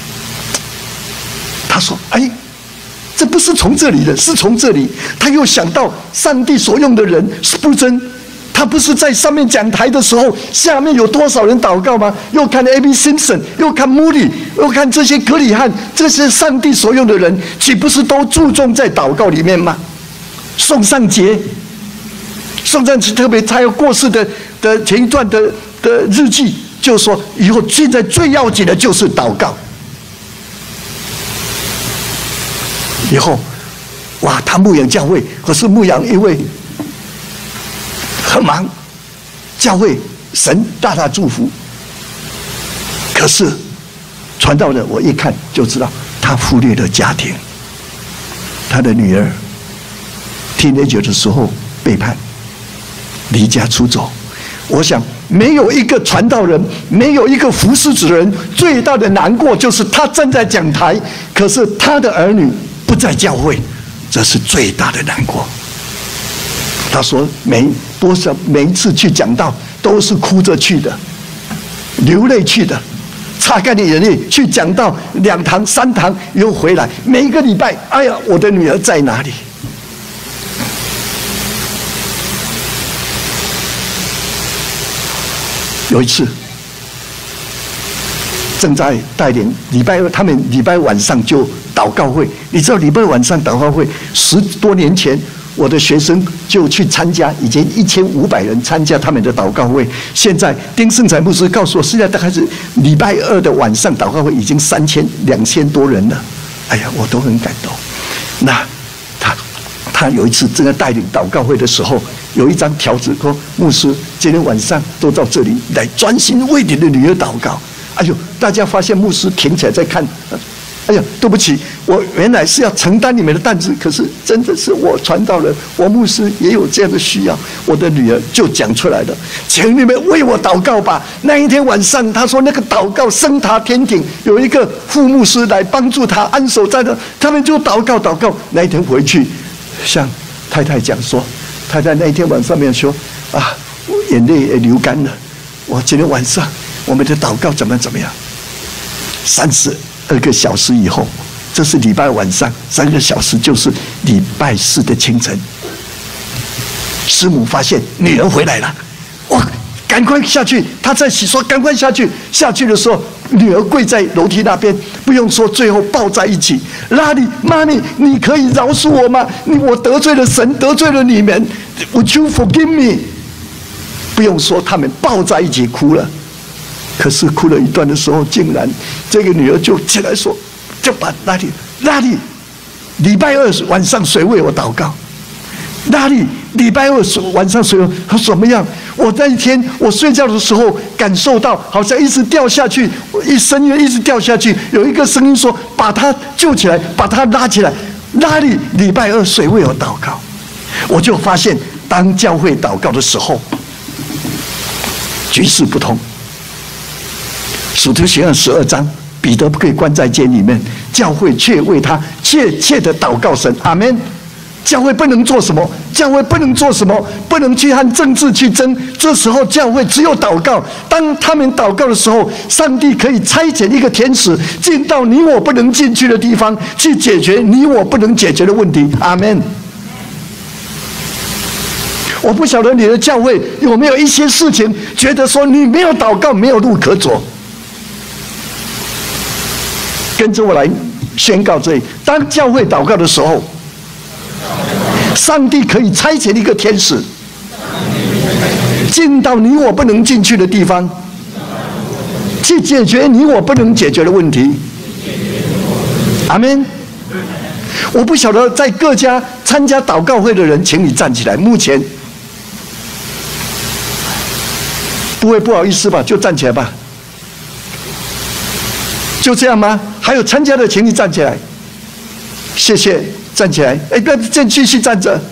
他说：“这不是从这里的，是从这里。”他又想到上帝所用的人是不真。他不是在上面讲台的时候，下面有多少人祷告吗？又看 A.B. Simpson， 又看 Moody， 又看这些格里汉，这些上帝所用的人，岂不是都注重在祷告里面吗？宋尚节特别他要过世的前一段的日记，就说以后现在最要紧的就是祷告。以后，哇，他牧养教会，可是牧养一位。很忙，教会神大大祝福。可是传道人，我一看就知道，他忽略了家庭。他的女儿teenager的时候背叛，离家出走。我想，没有一个传道人，没有一个服侍之人，最大的难过就是他站在讲台，可是他的儿女不在教会，这是最大的难过。他说每一次去讲道都是哭着去的，流泪去的，擦干你眼泪去讲道，2堂3堂又回来。每一个礼拜，哎呀，我的女儿在哪里？有一次正在带领礼拜2，他们礼拜晚上就祷告会。你知道礼拜晚上祷告会10多年前。我的学生就去参加，已经1500人参加他们的祷告会。现在丁盛才牧师告诉我，现在大概是礼拜2的晚上祷告会已经2000多人了。哎呀，我都很感动。那他有一次正在带领祷告会的时候，有一张条子说：“牧师，今天晚上都到这里来专心为你的女儿祷告。”哎呦，大家发现牧师停起来在看。哎呀，对不起，我原来是要承担你们的担子，可是真的是我传道人，我牧师也有这样的需要。我的女儿就讲出来了，请你们为我祷告吧。那一天晚上，他说那个祷告升塔天庭，有一个副牧师来帮助他安守在那，他们就祷告。那一天回去，向太太讲说，太太那一天晚上面说：“啊，我眼泪也流干了。我今天晚上我们的祷告怎么样？32个小时以后，这是礼拜晚上，3个小时就是礼拜4的清晨。师母发现女儿回来了，哇，赶快下去！她在洗说赶快下去。下去的时候，女儿跪在楼梯那边，不用说，最后抱在一起。拉里，妈咪，你可以饶恕我吗？我得罪了神，得罪了你们。Would you forgive me？ 不用说，他们抱在一起哭了。可是哭了一段的时候，竟然这个女儿就起来说，就把拉里，礼拜2晚上谁为我祷告？拉里，礼拜2晚上谁？他说怎么样？我那一天我睡觉的时候感受到好像一直掉下去，声音一直掉下去。有一个声音说：“把他救起来，把他拉起来。”拉里，礼拜2谁为我祷告？我就发现，当教会祷告的时候，局势不同。使徒行传12章，彼得不可以关在监里面，教会却为他切切的祷告神。阿们。教会不能做什么？教会不能做什么？不能去和政治去争。这时候教会只有祷告。当他们祷告的时候，上帝可以差遣一个天使进到你我不能进去的地方，去解决你我不能解决的问题。阿们。我不晓得你的教会有没有一些事情，觉得说你没有祷告，没有路可走。跟着我来宣告这里：当教会祷告的时候，上帝可以差遣一个天使进到你我不能进去的地方，去解决你我不能解决的问题。阿们。我不晓得在各家参加祷告会的人，请你站起来。目前不会不好意思吧？就站起来吧。就这样吗？还有参加的，请你站起来。谢谢。站起来，不要继续站着。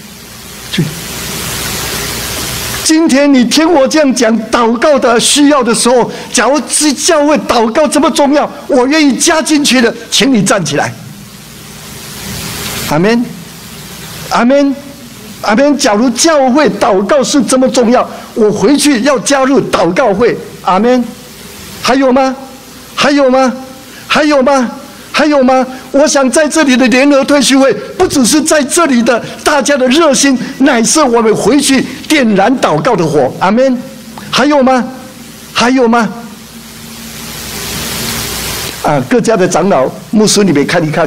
今天你听我这样讲祷告的需要的时候，假如教会祷告这么重要，我愿意加进去的，请你站起来。阿们，阿们，阿们。假如教会祷告是这么重要，我回去要加入祷告会。阿们。还有吗？还有吗？还有吗？还有吗？我想在这里的联合退休会，不只是在这里的大家的热心，乃是我们回去点燃祷告的火。阿们。还有吗？还有吗？各家的长老、牧师，你们看一看，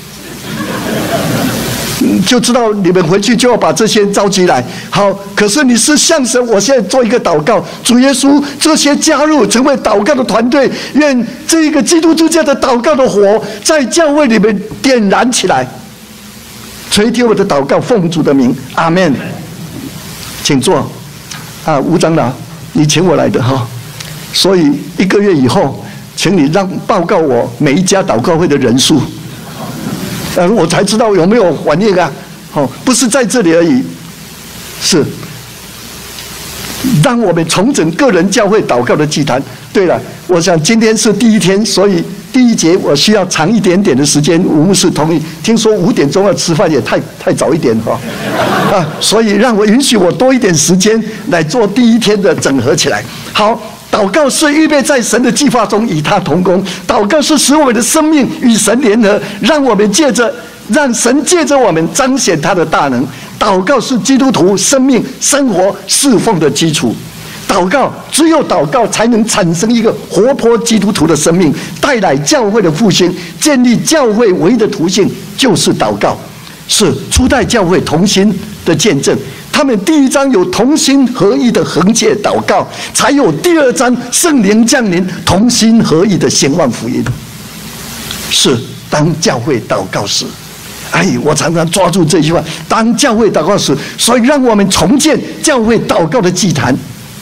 就知道你们回去就要把这些召集来。好，可是你是向神，我现在做一个祷告，主耶稣，这些加入成为祷告的团队，愿这一个基督之家的祷告的火在教会里面点燃起来。垂听我的祷告，奉主的名，阿们。请坐。吴长老，你请我来的哈，所以1个月以后，请你报告我每一家祷告会的人数。我才知道有没有反应啊！不是在这里而已，是让我们重整个人教会祷告的祭坛。对了，我想今天是第1天，所以第1节我需要长一点点的时间。吴牧师同意，听说5点钟要吃饭，也太早一点哈。所以让我允许我多一点时间来做第1天的整合起来。好。祷告是预备在神的计划中与他同工，祷告是使我们的生命与神联合，让神借着我们彰显他的大能。祷告是基督徒生命生活侍奉的基础。只有祷告才能产生一个活泼基督徒的生命，带来教会的复兴，建立教会唯一的途径就是祷告，是初代教会同心的见证。他们第1章有同心合意的横切祷告，才有第2章圣灵降临同心合意的兴旺福音。是当教会祷告时，我常常抓住这句话：当教会祷告时，所以让我们重建教会祷告的祭坛。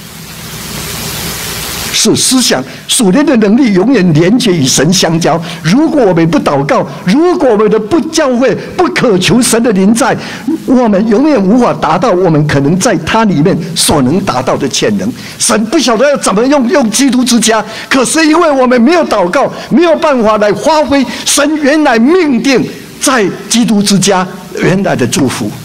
是思想属灵的能力永远连接与神相交。如果我们不祷告，如果我们的不教会不渴求神的临在，我们永远无法达到我们可能在他里面所能达到的潜能。神不晓得要怎么用基督之家，可是因为我们没有祷告，没有办法来发挥神原来命定在基督之家原来的祝福。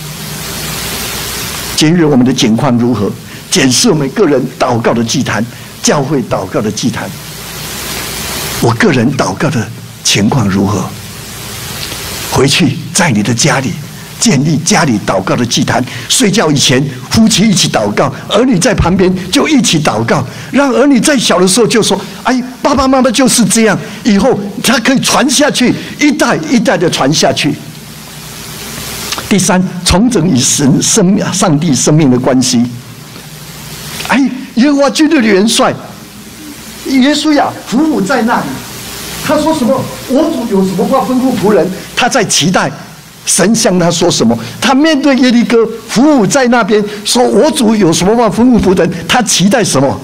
今日我们的境况如何？检视我们个人祷告的祭坛。 教会祷告的祭坛。我个人祷告的情况如何？回去在你的家里建立家里祷告的祭坛，睡觉以前夫妻一起祷告，儿女在旁边就一起祷告，让儿女在小的时候就说：“哎，爸爸妈妈就是这样。”以后他可以传下去，一代一代的传下去。第三，重整与上帝生命的关系。哎，耶和华军队的元帅约书亚伏匐在那里，他说什么？我主有什么话吩咐仆人？他在期待神向他说什么。他面对耶利哥伏匐在那边，说我主有什么话吩咐仆人？他期待什么？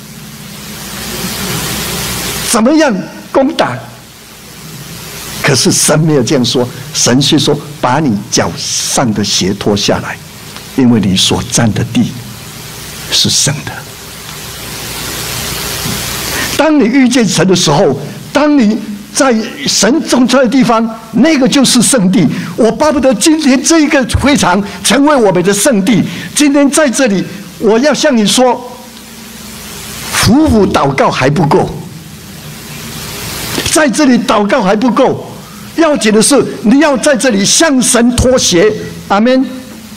怎么样攻打？可是神没有这样说，神是说：把你脚上的鞋脱下来，因为你所站的地是圣的。当你遇见神的时候，当你在神种出来的地方，那个就是圣地。我巴不得今天这一个会场成为我们的圣地。今天在这里，我要向你说，伏匐祷告还不够，在这里祷告还不够。要紧的是，你要在这里向神脱鞋，阿们。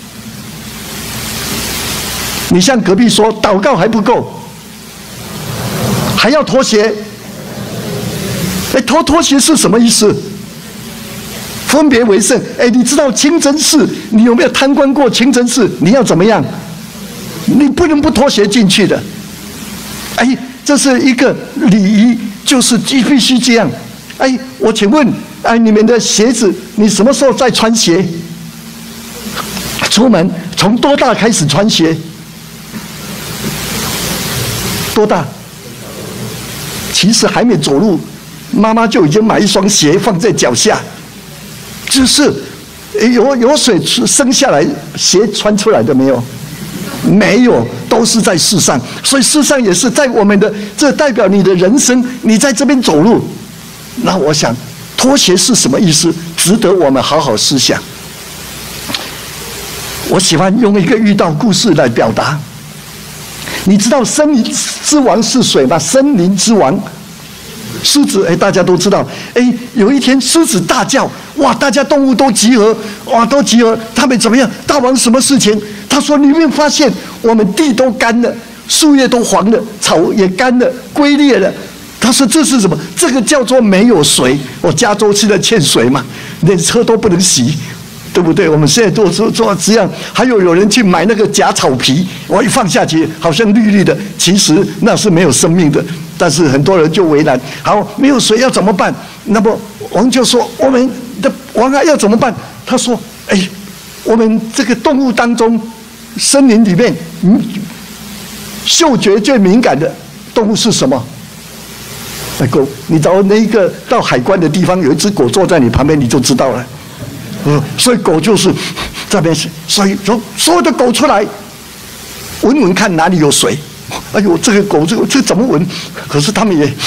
你向隔壁说，祷告还不够，还要脱鞋。哎，脱鞋是什么意思？分别为圣。哎，你知道清真寺，你有没有参观过清真寺？你要怎么样？你不能不脱鞋进去的。哎，这是一个礼仪，就是必须这样。哎，我请问，哎，你们的鞋子，你什么时候在穿鞋？出门从多大开始穿鞋？多大？其实还没走路，妈妈就已经买一双鞋放在脚下。就是有水生下来，鞋穿出来的没有？没有，都是在世上。所以世上也是在我们的，这代表你的人生，你在这边走路。那我想，脱鞋是什么意思？值得我们好好思想。我喜欢用一个寓道故事来表达。你知道森林之王是谁吗？森林之王，狮子。哎，大家都知道。哎，有一天狮子大叫，哇！大家动物都集合，哇，都集合。他们怎么样？大王什么事情？他说：“你有没有发现，我们地都干了，树叶都黄了，草也干了，龟裂了。”他说：“这是什么？这个叫做没有水。我加州现在欠水嘛，连车都不能洗，对不对？我们现在都做这样。还有人去买那个假草皮，我一放下去，好像绿绿的，其实那是没有生命的。但是很多人就为难。好，没有水要怎么办？那么王就说：我们的王啊，要怎么办？他说：哎，我们这个动物当中，森林里面，嗅觉最敏感的动物是什么？”狗，你找那一个到海关的地方，有一只狗坐在你旁边，你就知道了。所以狗就是这边是，所以说所有的狗出来，闻闻看哪里有水。哎呦，这个狗这怎么闻？可是他们也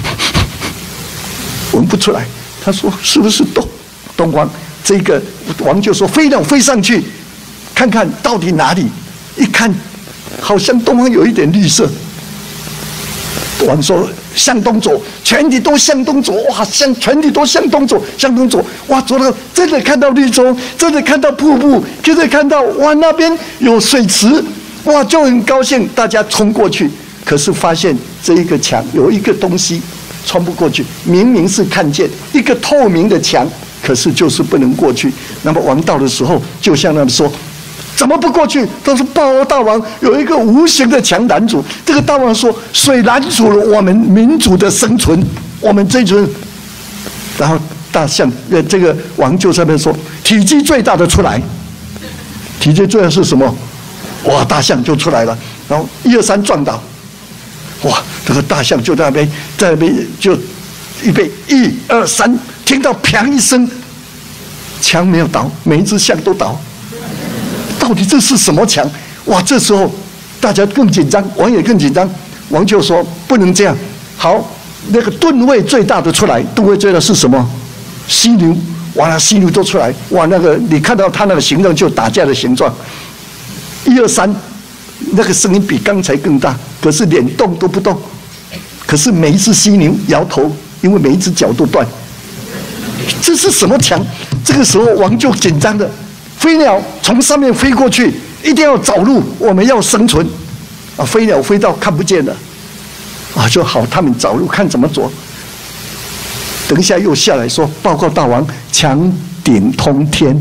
闻不出来。他说是不是东王？这个王就说飞了，飞上去看看到底哪里。一看，好像东方有一点绿色。王说向东走，全体都向东走，哇！全体都向东走，向东走，哇！走到真的看到绿洲，真的看到瀑布，真的看到哇，那边有水池，哇，就很高兴，大家冲过去。可是发现这一个墙有一个东西穿不过去，明明是看见一个透明的墙，可是就是不能过去。那么王到的时候，就向他们说：怎么不过去？他说：报大王有一个无形的墙拦阻。这个大王说：水拦阻了我们民族的生存，我们这群。然后大象，这个王就在那边说：体积最大的出来。体积最大是什么？哇，大象就出来了。然后1、2、3撞倒，哇，这个大象就在那边就预备1、2、3，听到砰一声，墙没有倒，每一只象都倒。到底这是什么墙？哇！这时候大家更紧张，王也更紧张。王就说：不能这样。好，那个吨位最大的出来，吨位最大是什么？犀牛。哇，那犀牛都出来。哇，那个你看到它那个形状就打架的形状。1、2、3， 那个声音比刚才更大，可是连动都不动。可是每一只犀牛摇头，因为每一只脚都断。这是什么墙？这个时候王就紧张的，飞鸟从上面飞过去，一定要找路，我们要生存。啊，飞鸟飞到看不见了，啊，就好，他们找路看怎么走。等一下又下来说，报告大王，墙顶通天。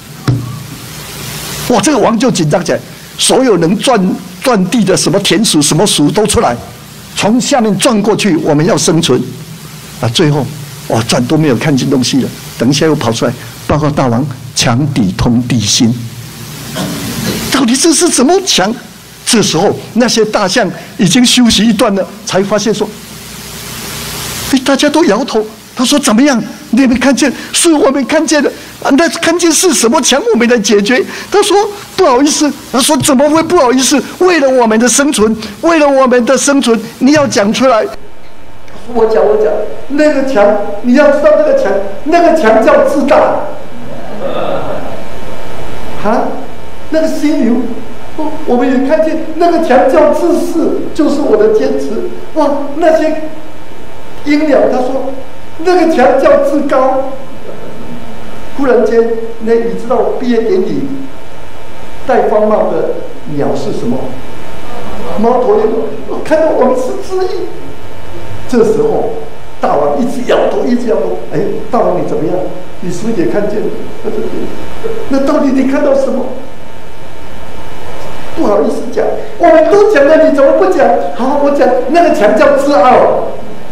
哇，这个王就紧张起来，所有能钻地的什么田鼠、什么鼠都出来，从下面钻过去，我们要生存。啊，最后哇，钻都没有看见东西了。等一下又跑出来，报告大王，墙底通地心。到底这是什么墙？这时候那些大象已经休息一段了，才发现说，大家都摇头。他说怎么样？你们看见？是我们看见的啊！那看见是什么墙？我们来解决。他说不好意思。他说怎么会不好意思？为了我们的生存，为了我们的生存，你要讲出来。我讲，那个墙，你要知道那个墙叫自大。啊，那个犀牛，我们也看见那个墙叫自私，就是我的坚持。哇，那些鹰鸟，他说那个墙叫自高。忽然间，你知道毕业典礼戴方帽的鸟是什么？猫头鹰。我看到我们是知意。这时候，大王一直摇头，一直摇头。哎，大王你怎么样？你是不是也看见了？那到底你看到什么？不好意思讲，我们都讲了，你怎么不讲？好，我讲那个墙叫自傲。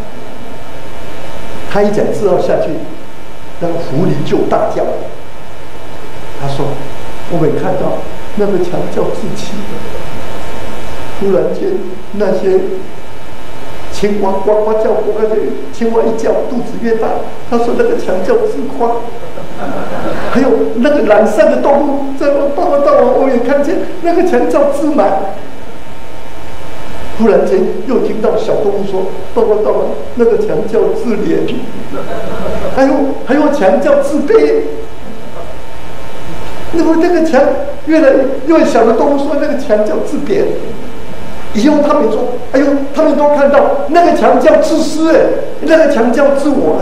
他一讲自傲下去，那个狐狸就大叫。他说：“我们看到那个墙叫自欺。”忽然间，那些青蛙呱呱叫，呱呱叫，青蛙一叫，肚子越大。他说那个墙叫自夸。还有那个懒散的动物，在报告大王，我也看见那个墙叫自满。忽然间又听到小动物说：“报告大王，那个墙叫自怜。”还有墙叫自卑。那么那个墙越来越小的动物说那个墙叫自贬。以后他们说：“哎呦，他们都看到那个墙叫自私，那个墙叫自我。”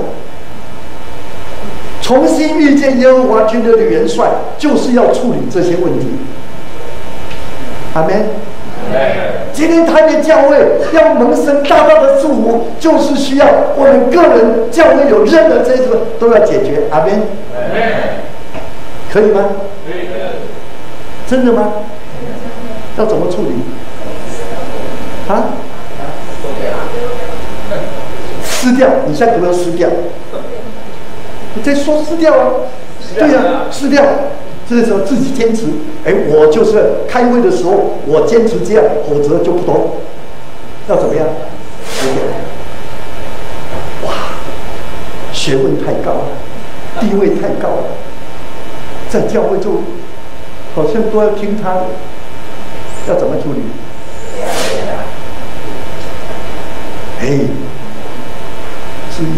重新遇见耶和华军队的元帅，就是要处理这些问题。阿们。今天台北教会要蒙神大大的祝福，就是需要我们个人教会有任何这些都要解决。阿们。可以吗？真的吗？要怎么处理？啊？撕掉，你现在可不可以撕掉？你在说撕掉啊？对呀、啊，撕掉。这个时候自己坚持，哎，我就是开会的时候，我坚持这样，否则就不通。要怎么样？撕掉。哇，学问太高了，地位太高了，在教会就好像都要听他的。要怎么处理？哎，质疑，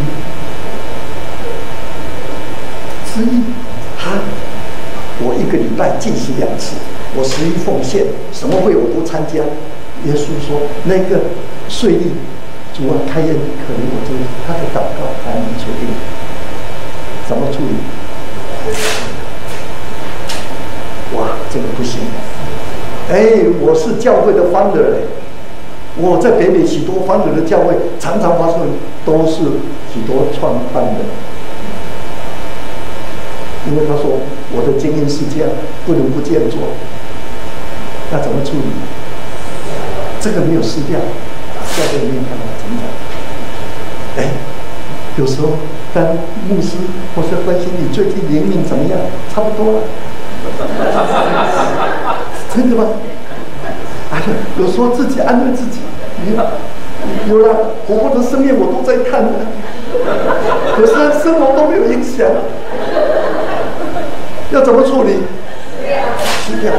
哈！我一个礼拜进行2次，我11奉献，什么会我都参加。耶稣说那个税吏，主啊，开恩可怜我这个，他的祷告他能决定怎么处理。哇，这个不行！哎，我是教会的 founder， 我在北美许多 founder 的教会，常常发生都是许多创办的。因为他说我的经验是这样，不能不这样做，那怎么处理？这个没有撕掉，教会里面看到成长。哎，有时候当牧师或是关心你最近灵命怎么样，差不多了。真的吗？哎，有时候自己安慰自己，有了活泼的生命我都在看的，可是生活都没有影响。要怎么处理？撕掉。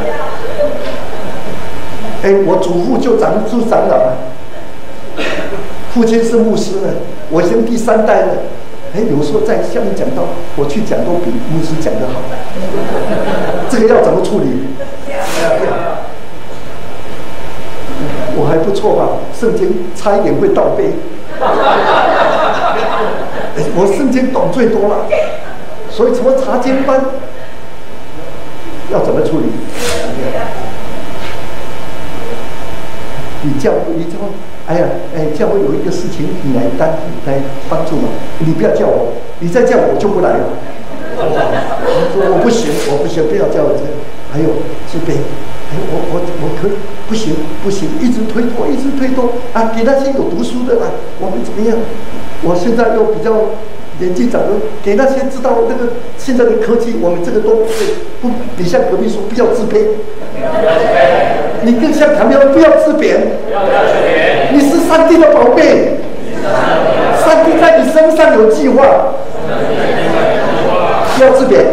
哎，我祖父就长老了，父亲是牧师了，我已经第3代了。哎，有时候在下面讲到，我去讲都比牧师讲得好。这个要怎么处理？ 我还不错吧？圣经差一点会倒背，我圣经懂最多了，所以什么查经班要怎么处理？你教，哎呀，教会有一个事情，你来帮助我，你不要叫我，你再叫我就不来了。我说我不行，不要叫我这。还有自卑，我可以不行，一直推脱啊！给那些有读书的啊，我们怎么样？我现在又比较年纪长了，给那些知道那个现在的科技，我们这个都不，你向隔壁说不要自卑，你更向旁边不要自贬，你是上帝的宝贝，上帝在你身上有计划，不要自贬。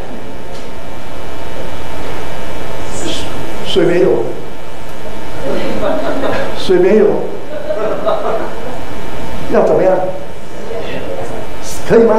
水没有，要怎么样？可以吗？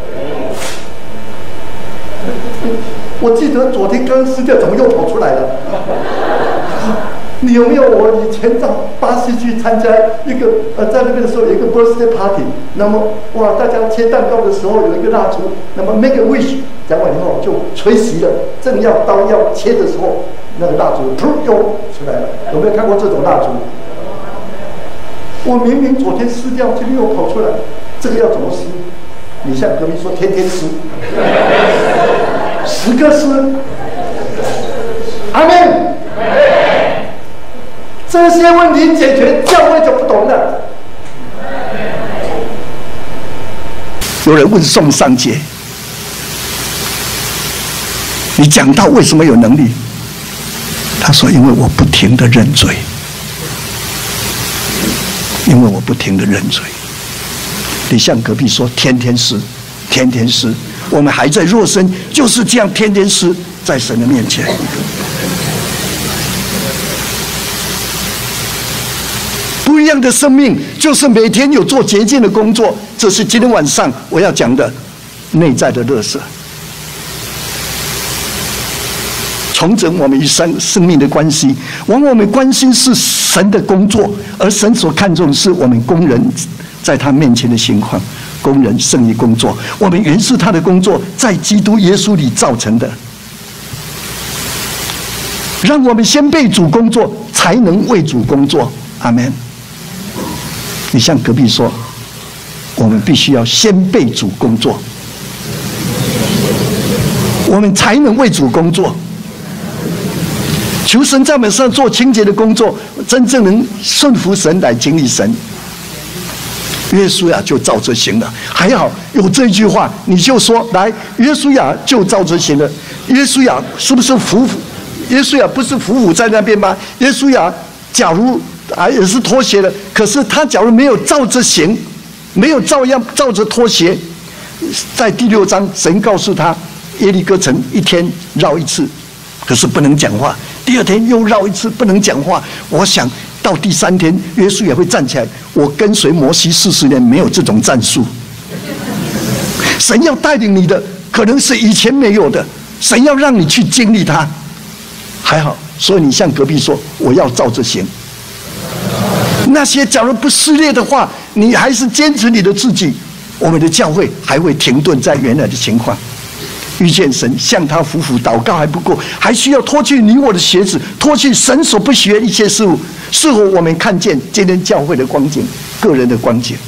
我记得昨天刚撕掉，怎么又跑出来了？你有没有？我以前到巴西去参加一个在那边的时候有一个 birthday party， 那么哇，大家切蛋糕的时候有一个蜡烛，那么 make a wish， 讲完以后就吹熄了，正要刀要切的时候，那个蜡烛噗又出来了。有没有看过这种蜡烛？我明明昨天撕掉，今天又跑出来，这个要怎么撕？你向隔壁说天天撕，10个撕，阿门。这些问题解决，教会就不懂了。有人问宋尚杰，你讲道为什么有能力？他说：因为我不停地认罪，因为我不停地认罪。你向隔壁说天天撕，天天撕。我们还在肉身，就是这样天天撕，在神的面前。不一样的生命，就是每天有做洁净的工作。这是今天晚上我要讲的内在的垃圾，重整我们与生命的关系。往往我们关心是神的工作，而神所看重的是我们工人在他面前的情况。工人胜于工作，我们原是他的工作，在基督耶稣里造成的。让我们先被主工作，才能为主工作。阿们。你向隔壁说，我们必须要先被主工作，我们才能为主工作。求神在我们身上做清洁的工作，真正能顺服神来经历神。约书亚就照着行了，还好有这句话，你就说来，约书亚就照着行了。约书亚是不是约书亚不是伏虎在那边吗？约书亚假如也是脱鞋了，可是他假如没有照着行，没有照着脱鞋，在第6章神告诉他，耶利哥城一天绕一次，可是不能讲话；第2天又绕一次，不能讲话。我想到第3天，约书亚会站起来。我跟随摩西40年，没有这种战术。神要带领你的，可能是以前没有的，神要让你去经历它。还好，所以你向隔壁说，我要照着行。那些假如不撕裂的话，你还是坚持你的自己，我们的教会还会停顿在原来的情况。遇见神，向他俯伏祷告还不够，还需要脱去你我的鞋子，脱去神所不喜悦一切事物。是否我们看见今天教会的光景，个人的光景？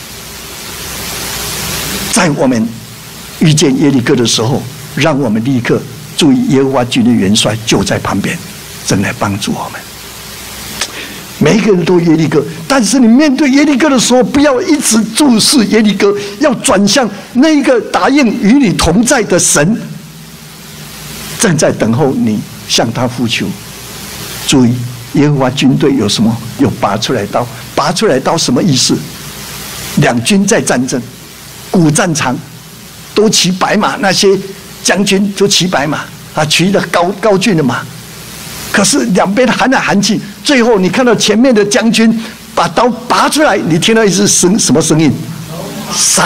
在我们遇见耶利哥的时候，让我们立刻注意耶和华军的元帅就在旁边，正来帮助我们。每一个人都耶利哥，但是你面对耶利哥的时候，不要一直注视耶利哥，要转向那一个答应与你同在的神，正在等候你向他呼求。注意，耶和华军队有什么？有拔出来刀。拔出来刀什么意思？两军在战争，古战场都骑白马，那些将军都骑白马啊，骑着高骏的马。可是两边喊来喊去，最后你看到前面的将军把刀拔出来，你听到一声什么声音？杀！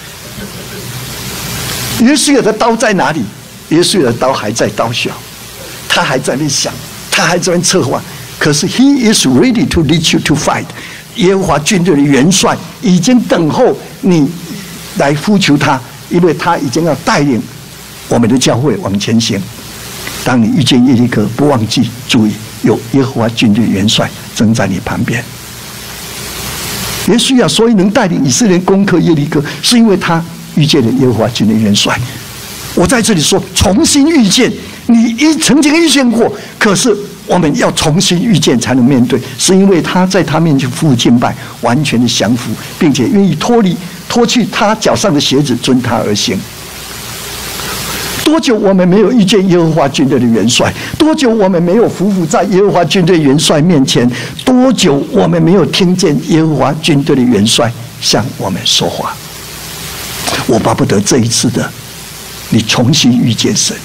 约书亚的刀在哪里？约书亚的刀还在刀下，他还在那想，他还在那策划。 可是 He is ready to lead you to fight。耶和华军队的元帅已经等候你来呼求他，因为他已经要带领我们的教会往前行。当你遇见耶利哥，不忘记注意，有耶和华军队元帅正在你旁边。约书亚所以能带领以色列人攻克耶利哥，是因为他遇见了耶和华军队元帅。我在这里说，重新遇见，你曾经遇见过，可是我们要重新遇见才能面对，是因为他在他面前服敬拜，完全的降服，并且愿意脱去他脚上的鞋子，遵他而行。多久我们没有遇见耶和华军队的元帅？多久我们没有匍匐在耶和华军队元帅面前？多久我们没有听见耶和华军队的元帅向我们说话？我巴不得这一次的你重新遇见神。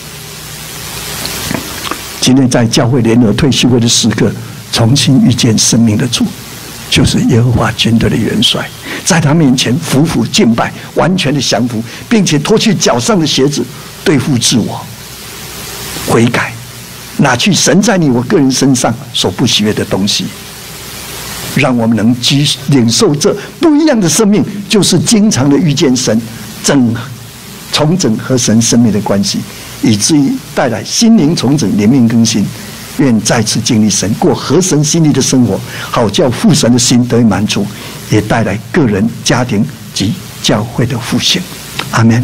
今天在教会联合退休会的时刻，重新遇见生命的主，就是耶和华军队的元帅，在他面前匍匐敬拜，完全的降服，并且脱去脚上的鞋子，对付自我，悔改，拿去神在你我个人身上所不喜悦的东西，让我们能领受这不一样的生命，就是经常的遇见神，重整和神生命的关系，以至于带来心灵重整、灵命更新。愿再次经历神，过合神心意的生活，好叫父神的心得以满足，也带来个人、家庭及教会的复兴。阿们。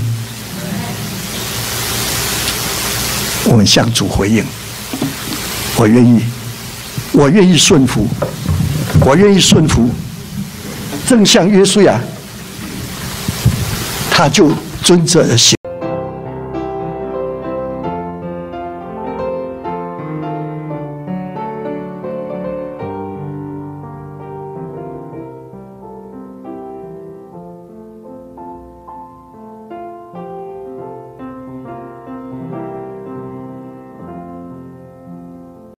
我们向主回应：我愿意顺服，我愿意顺服。正像约书亚，他就遵着而行。